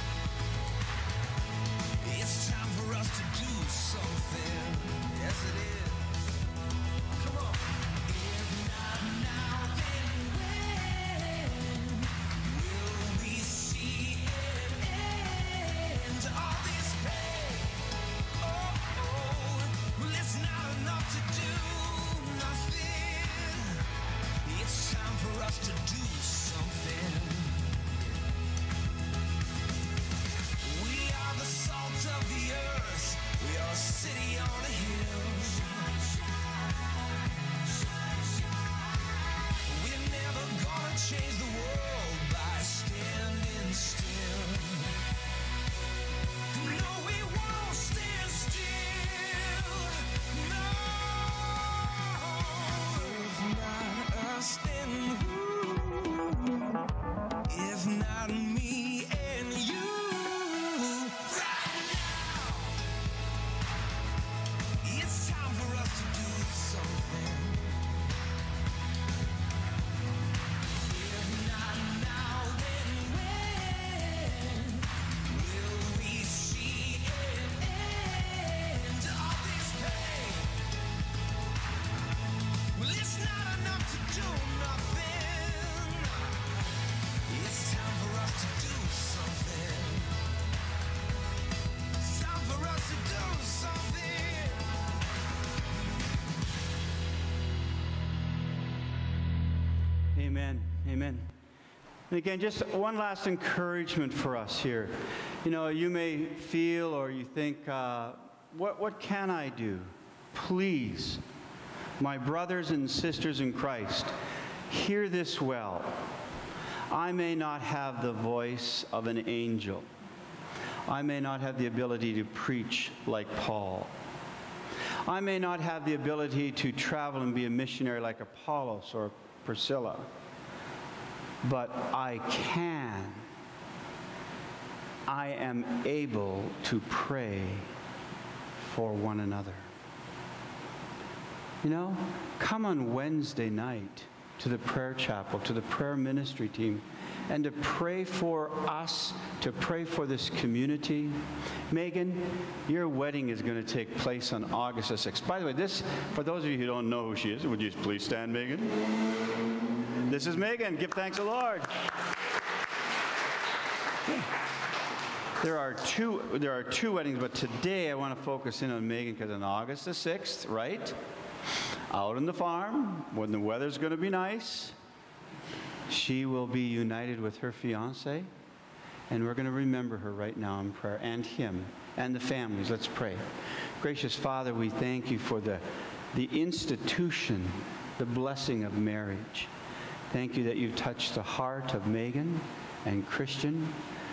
It's time for us to do something. Yes, it is. Come on. If not now, then when will we see an end to all this pain? Oh, well, it's not enough to do nothing. It's time for us to do something. We are the salt of the earth. We are a city on a hill. We're never gonna change the world by standing still. No, we won't stand still. No. If not us, then who? If not me and you right now. It's time for us to do something. If not now, then when will we see an end to all this pain? Well, it's not enough to do nothing. It's time for us to do something. It's time for us to do something. Amen. Amen. And again, just one last encouragement for us here. You know, you may feel or you think, what can I do? Please, my brothers and sisters in Christ, hear this well. I may not have the voice of an angel. I may not have the ability to preach like Paul. I may not have the ability to travel and be a missionary like Apollos or Priscilla. But I am able to pray for one another. You know, come on Wednesday night to the prayer chapel, to the prayer ministry team, and to pray for us, to pray for this community. Megan, your wedding is going to take place on August the 6th. By the way, this, for those of you who don't know who she is, would you please stand, Megan? This is Megan. Give thanks to the Lord. There are two weddings, but today I want to focus in on Megan because on August the 6th, right? Out on the farm, when the weather's going to be nice, she will be united with her fiancé, and we're going to remember her right now in prayer, and him, and the families. Let's pray. Gracious Father, we thank you for the institution, the blessing of marriage. Thank you that you've touched the heart of Megan and Christian.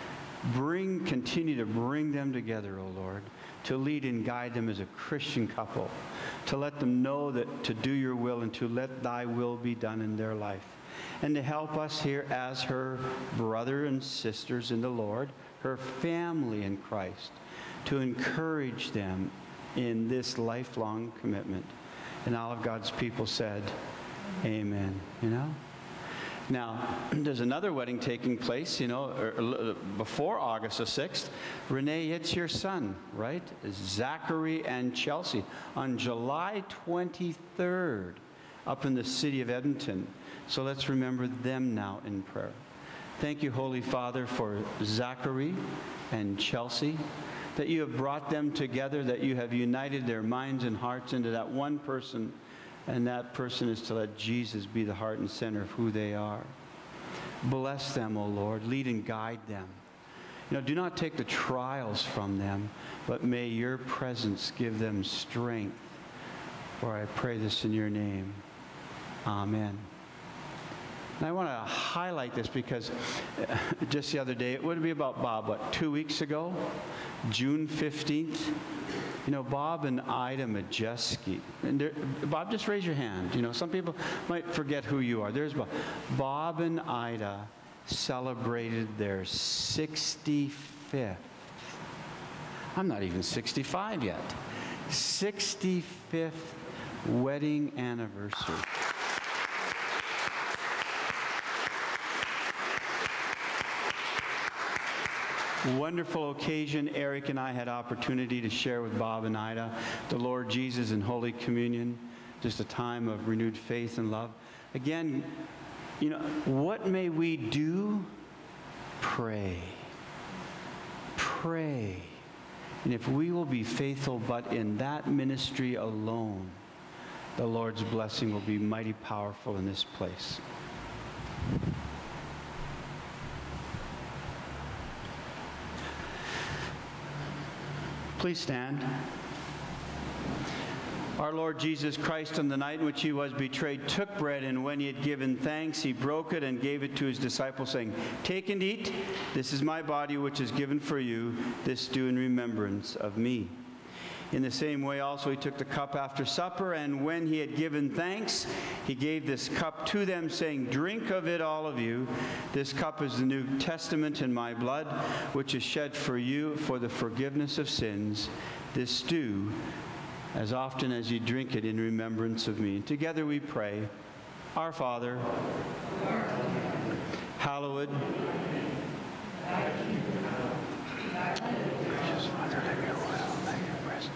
Continue to bring them together, O Lord, to lead and guide them as a Christian couple, to let them know that to do your will and to let thy will be done in their life, and to help us here as her brother and sisters in the Lord, her family in Christ, to encourage them in this lifelong commitment. And all of God's people said, amen. You know? Now, there's another wedding taking place, before August the 6th. Renee, it's your son, right? Zachary and Chelsea on July 23rd up in the city of Edmonton. So let's remember them now in prayer. Thank you, Holy Father, for Zachary and Chelsea, that you have brought them together, that you have united their minds and hearts into that one person, and that person is to let Jesus be the heart and center of who they are. Bless them, O Lord. Lead and guide them. Do not take the trials from them, but may your presence give them strength. For I pray this in your name. Amen. And I want to highlight this because just the other day, it would be about Bob, 2 weeks ago, June 15th. Bob and Ida Majeski. And Bob, just raise your hand. Some people might forget who you are. There's Bob. Bob and Ida celebrated their 65th. I'm not even 65 yet. 65th wedding anniversary. Wonderful occasion. Eric and I had opportunity to share with Bob and Ida the Lord Jesus in Holy Communion, just a time of renewed faith and love. Again, what may we do? Pray. Pray. And if we will be faithful, but in that ministry alone, the Lord's blessing will be mighty powerful in this place. Please stand. Our Lord Jesus Christ, on the night in which he was betrayed, took bread, and when he had given thanks, he broke it and gave it to his disciples, saying, "Take and eat. This is my body, which is given for you. This do in remembrance of me." In the same way also he took the cup after supper, and when he had given thanks, he gave this cup to them, saying, "Drink of it, all of you. This cup is the New Testament in my blood, which is shed for you for the forgiveness of sins. This do as often as you drink it in remembrance of me." And together we pray, Our Father, hallowed. Gracious Father, let your will, let your presence.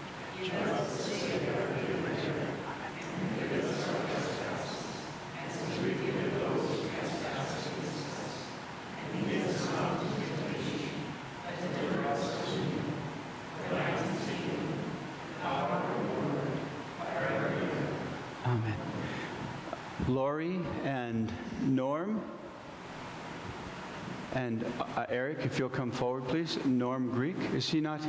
Amen. Lori and Norm and Eric, if you'll come forward, please. Norm Greek, is he not?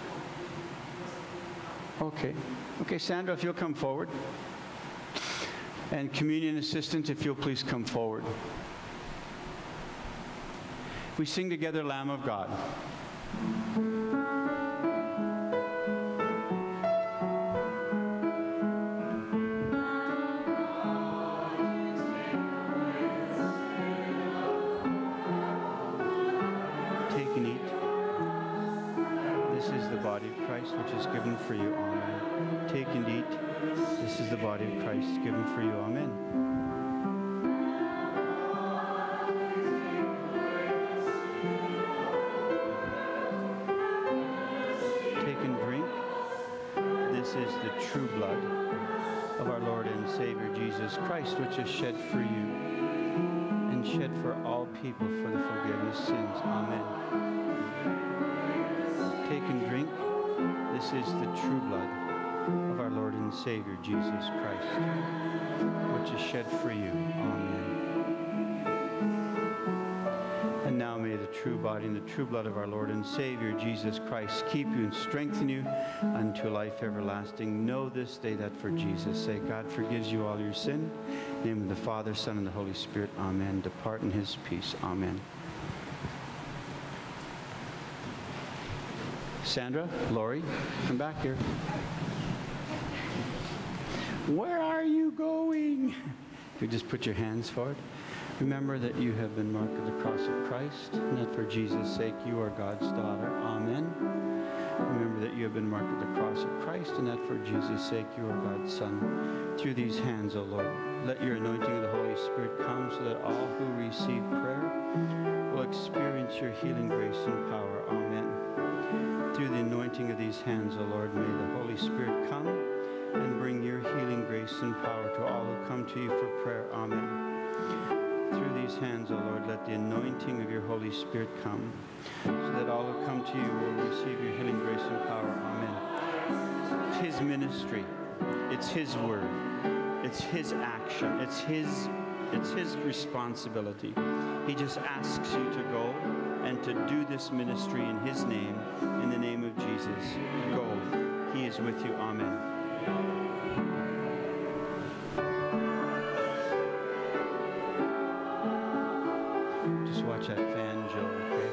Okay. Okay, Sandra, if you'll come forward. And communion assistant, if you'll please come forward. We sing together, Lamb of God. Take and eat. This is the body of Christ, which is given for you. Amen. Take and eat. This is the body of Christ given for you. Amen. Take and drink. This is the true blood of our Lord and Savior Jesus Christ, which is shed for you and shed for all people for the forgiveness of sins. Amen. take and drink. This is the true blood of our Lord and Savior, Jesus Christ, which is shed for you. Amen. And now may the true body and the true blood of our Lord and Savior, Jesus Christ, keep you and strengthen you unto life everlasting. Know this day that for Jesus' sake, God forgives you all your sin. In the name of the Father, Son, and the Holy Spirit. Amen. Depart in his peace. Amen. Sandra, Lori, come back here. Where are you going? If you just put your hands forward. Remember that you have been marked with the cross of Christ, and that for Jesus' sake you are God's daughter. Amen. Remember that you have been marked with the cross of Christ, and that for Jesus' sake you are God's Son. Through these hands, O Lord, let your anointing of the Holy Spirit come so that all who receive prayer will experience your healing grace and power. Amen. Through the anointing of these hands, O Lord, may the Holy Spirit come and bring your healing grace and power to all who come to you for prayer. Amen. Through these hands, O Lord, let the anointing of your Holy Spirit come, so that all who come to you will receive your healing grace and power. Amen. It's his ministry. It's his word. It's his action. It's his responsibility. He just asks you to go and to do this ministry in his name, in the name of Jesus. Go. He is with you. Amen. Watch that fan, Jill, okay?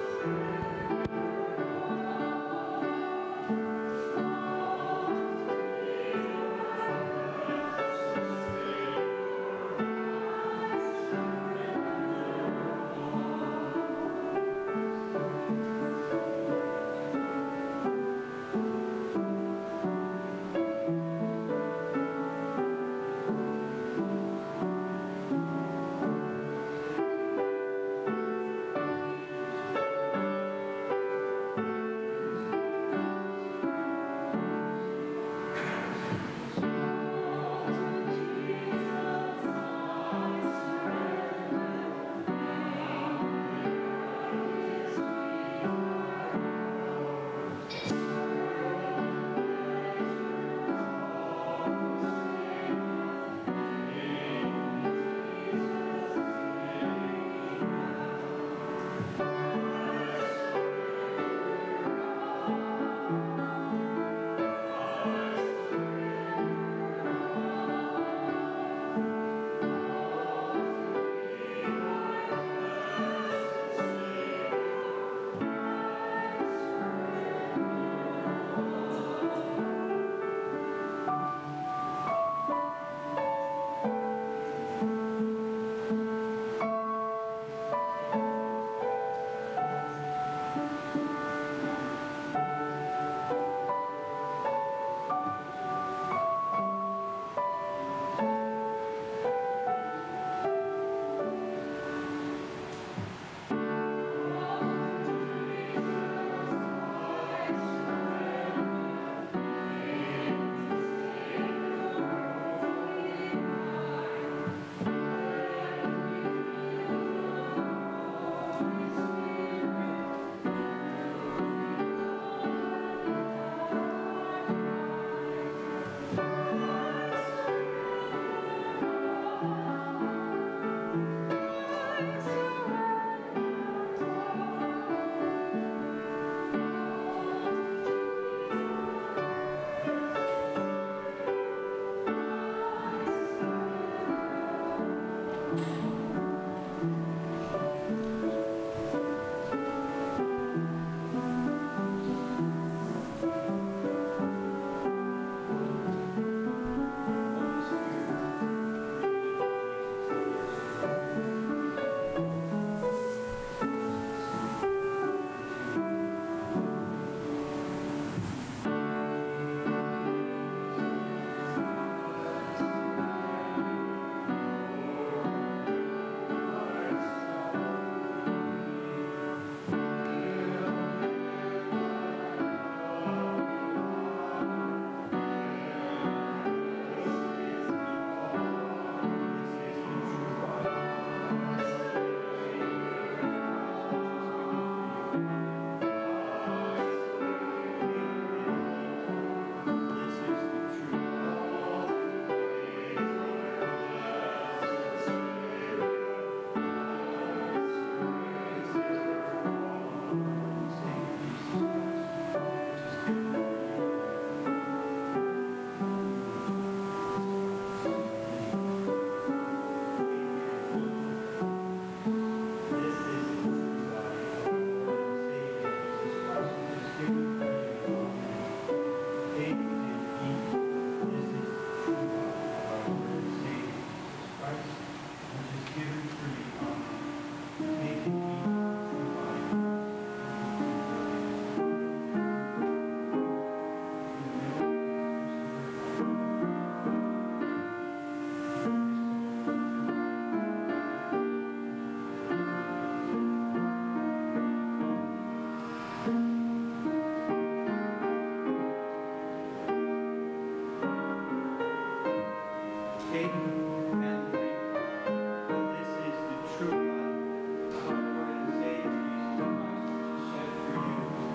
Take and drink. This is the true blood of our Lord and Savior Jesus Christ, which is shed for you.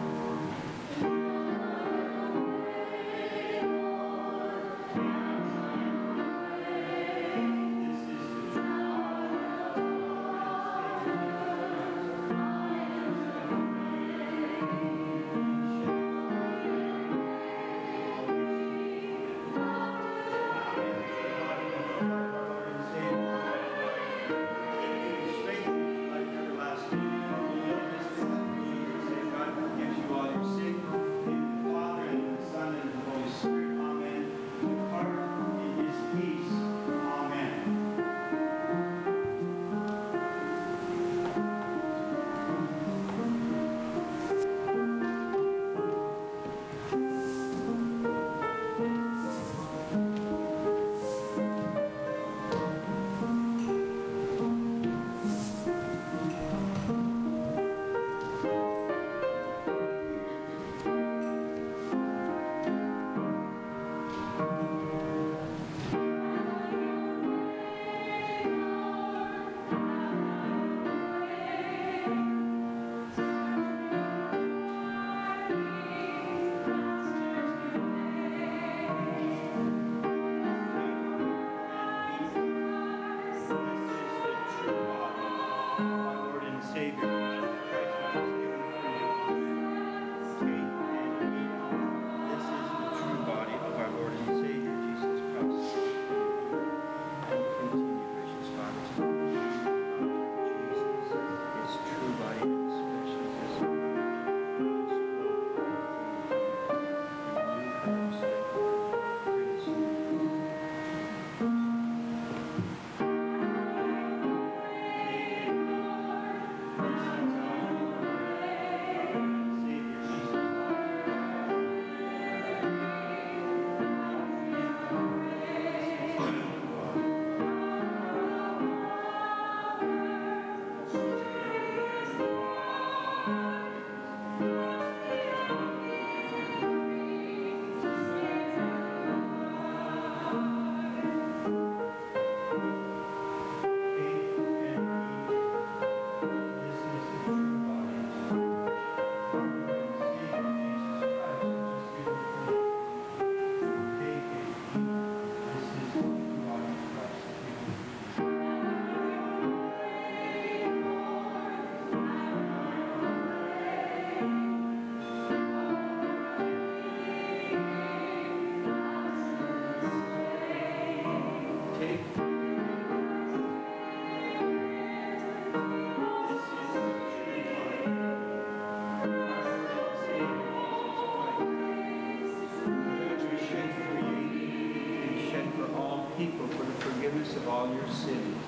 People for the forgiveness of all your sins.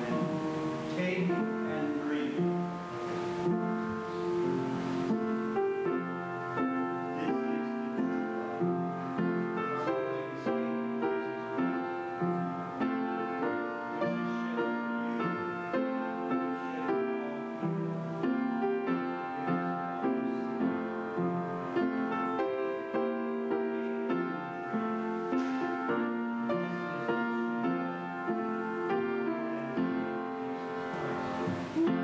Amen. Take and drink. This is the true blood.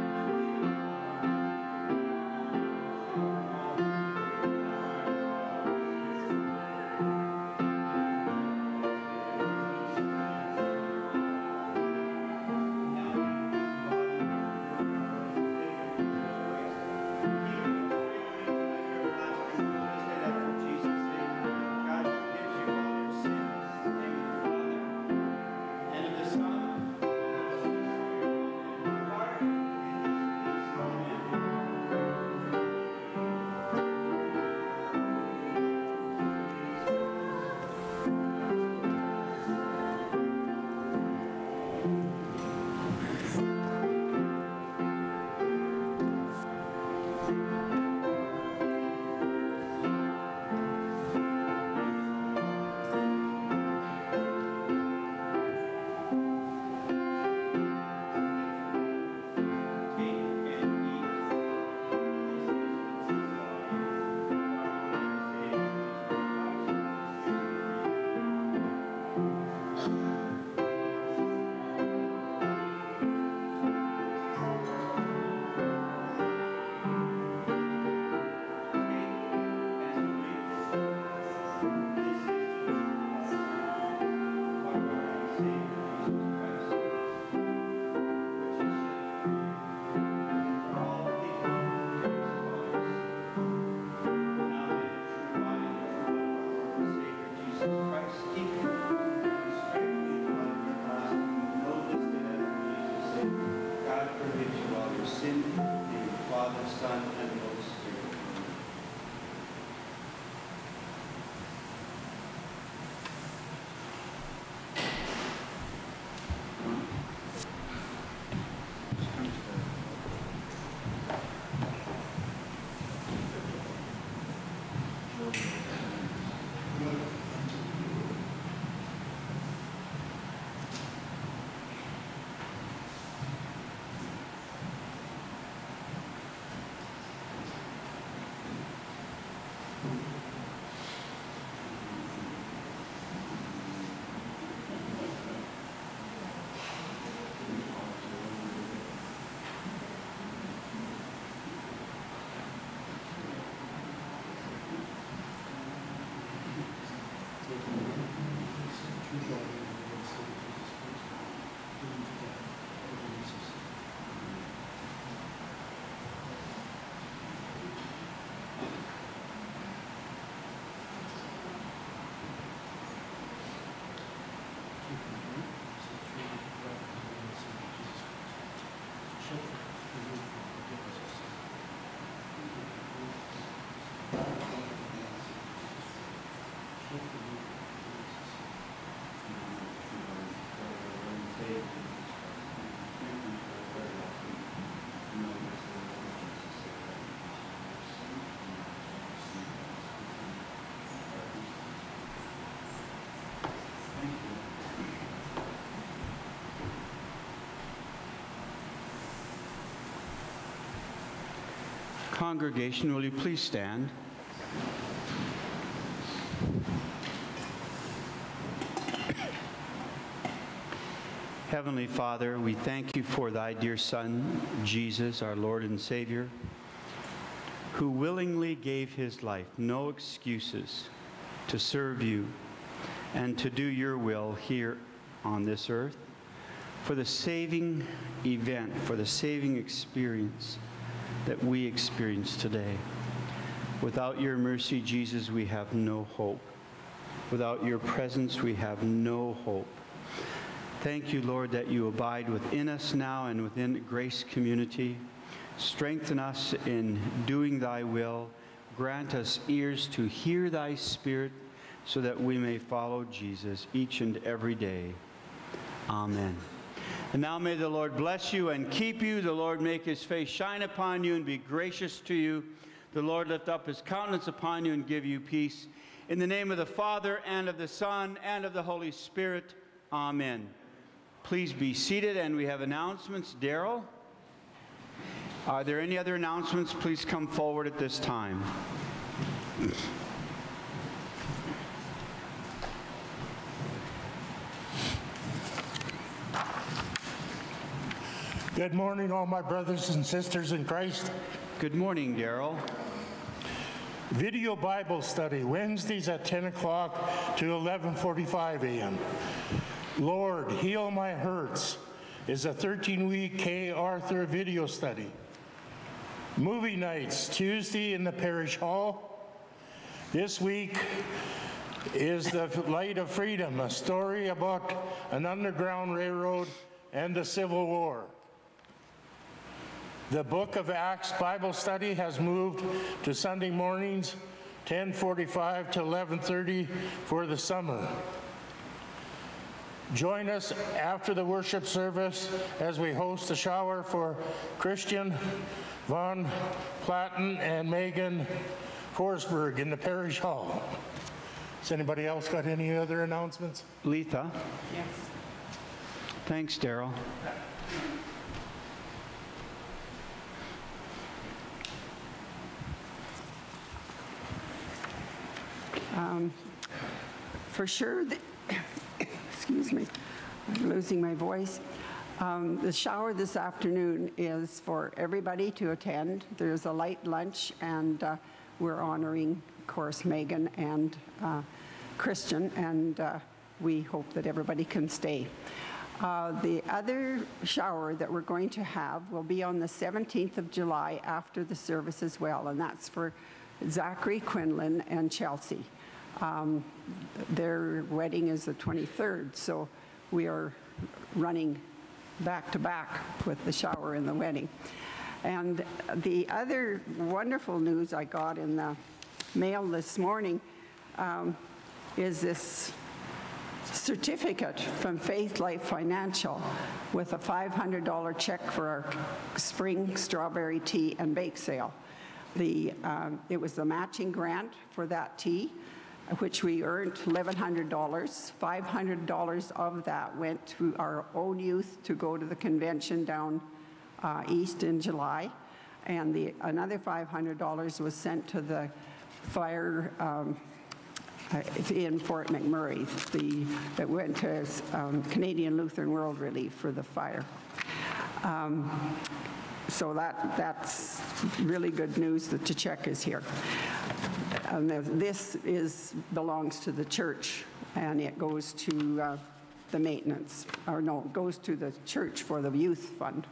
Congregation, will you please stand? Heavenly Father, we thank you for thy dear Son, Jesus, our Lord and Savior, who willingly gave his life, no excuses, to serve you and to do your will here on this earth, for the saving event, for the saving experience that we experience today. Without your mercy, Jesus, we have no hope. Without your presence, we have no hope. Thank you, Lord, that you abide within us now and within Grace Community. Strengthen us in doing thy will. Grant us ears to hear thy Spirit so that we may follow Jesus each and every day. Amen. And now may the Lord bless you and keep you. The Lord make his face shine upon you and be gracious to you. The Lord lift up his countenance upon you and give you peace. In the name of the Father, and of the Son, and of the Holy Spirit. Amen. Please be seated, and we have announcements. Daryl, are there any other announcements? Please come forward at this time. Good morning, all my brothers and sisters in Christ. Good morning, Daryl. Video Bible study, Wednesdays at 10 o'clock to 11:45 a.m. Lord, Heal My Hurts is a 13-week K. Arthur video study. Movie nights, Tuesday in the Parish Hall. This week is The Light of Freedom, a story about an underground railroad and the Civil War. The Book of Acts Bible study has moved to Sunday mornings, 10:45 to 11:30 for the summer. Join us after the worship service as we host a shower for Christian Von Platten and Megan Forsberg in the Parish Hall. Has anybody else got any other announcements? Letha? Yes. Thanks, Daryl. For sure, excuse me, I'm losing my voice. The shower this afternoon is for everybody to attend. There's a light lunch, and we're honoring, of course, Megan and Christian, and we hope that everybody can stay. The other shower that we're going to have will be on the 17th of July after the service as well, and that's for Zachary, Quinlan, and Chelsea. Their wedding is the 23rd, so we are running back to back with the shower and the wedding. And the other wonderful news I got in the mail this morning is this certificate from Faith Life Financial with a $500 check for our spring strawberry tea and bake sale. It was the matching grant for that tea, which we earned $1,100. $500 of that went to our own youth to go to the convention down east in July, and another $500 was sent to the fire in Fort McMurray. That went to Canadian Lutheran World Relief for the fire. So that's really good news that the check is here. This belongs to the church, and it goes to the maintenance, or no, it goes to the church for the youth fund.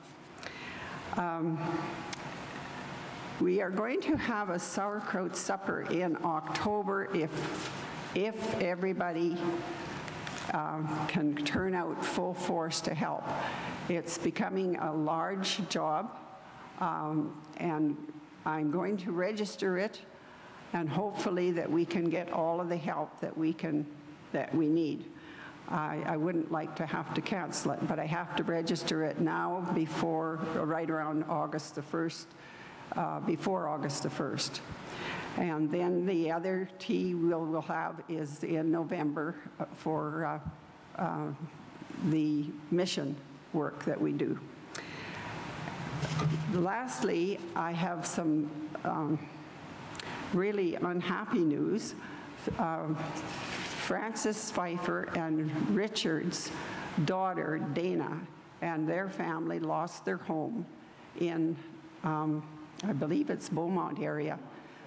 We are going to have a sauerkraut supper in October if everybody can turn out full force to help. It's becoming a large job, and I'm going to register it, and hopefully that we can get all of the help that we need. I wouldn't like to have to cancel it, but I have to register it now before, right around August the 1st, before August the 1st. And then the other tea we'll have is in November for the mission work that we do. Lastly, I have some really unhappy news. Francis Pfeiffer and Richard's daughter, Dana, and their family lost their home in, I believe it's Beaumont area,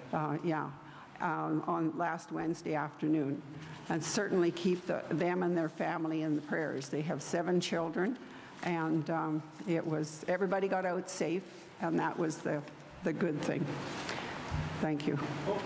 on last Wednesday afternoon. And certainly keep them and their family in the prayers. They have 7 children, and everybody got out safe, and that was the good thing. Thank you.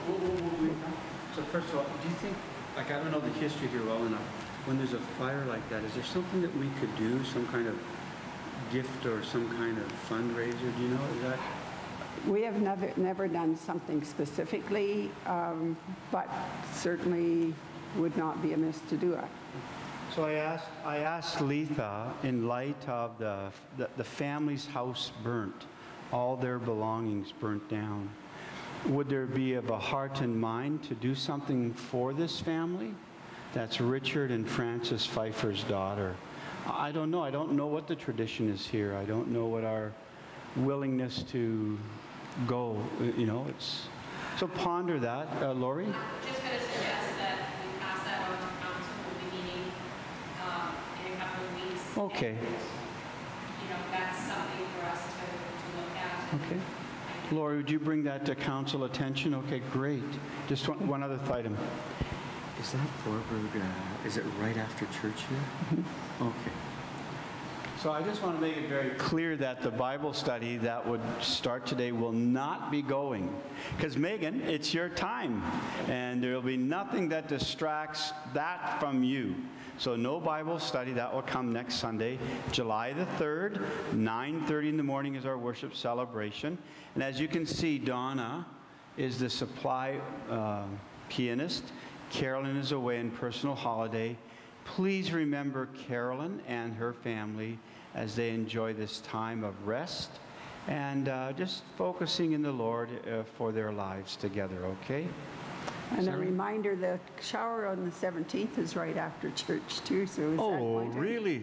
So first of all, do you think, like, I don't know the history here well enough, when there's a fire like that, is there something that we could do, some kind of gift or some kind of fundraiser, do you know? Is that? We have never done something specifically, but certainly would not be amiss to do it. So I asked Letha, in light of the family's house burnt, all their belongings burnt down, would there be of a heart and mind to do something for this family? That's Richard and Frances Pfeiffer's daughter. I don't know. I don't know what the tradition is here. I don't know what our willingness to go, you know, it's... So ponder that, Lori. Just going to suggest that we pass that on to council. We'll be meeting in a couple of weeks. Okay. And, you know, that's something for us to look at. Okay. Lori, would you bring that to council attention? Okay, great. Just one other item. Is that Thorburg, is it right after church here? Mm-hmm. Okay. So I just want to make it very clear that the Bible study that would start today will not be going. Because Megan, it's your time. And there will be nothing that distracts that from you. So no Bible study. That will come next Sunday, July the 3rd, 9:30 in the morning is our worship celebration. And as you can see, Donna is the supply pianist. Carolyn is away on personal holiday. Please remember Carolyn and her family as they enjoy this time of rest and just focusing in the Lord for their lives together, okay? And a reminder, the shower on the 17th is right after church too, so is that going to... really?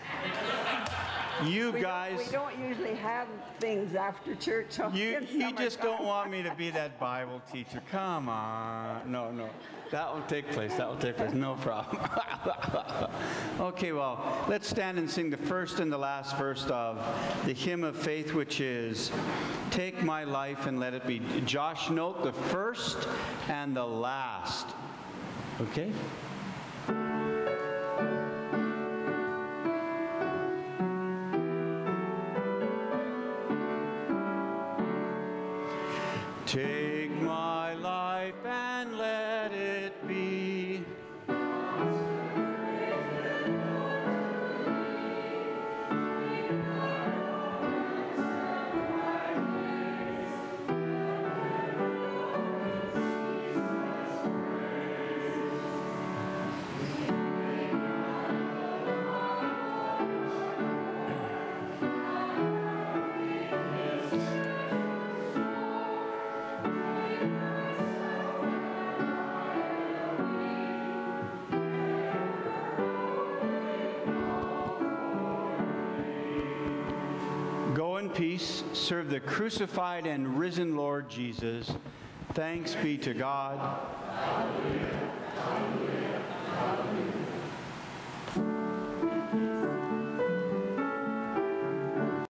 You guys... We don't usually have things after church. You just don't want me to be that Bible teacher. Come on. No. That will take place. No problem. Okay, well, let's stand and sing the first and the last verse of the hymn of faith, which is Take My Life and Let It Be. Josh, note the first and the last. Okay? Take my life and let it be. Go in peace, serve the crucified and risen Lord Jesus. Thanks be to God.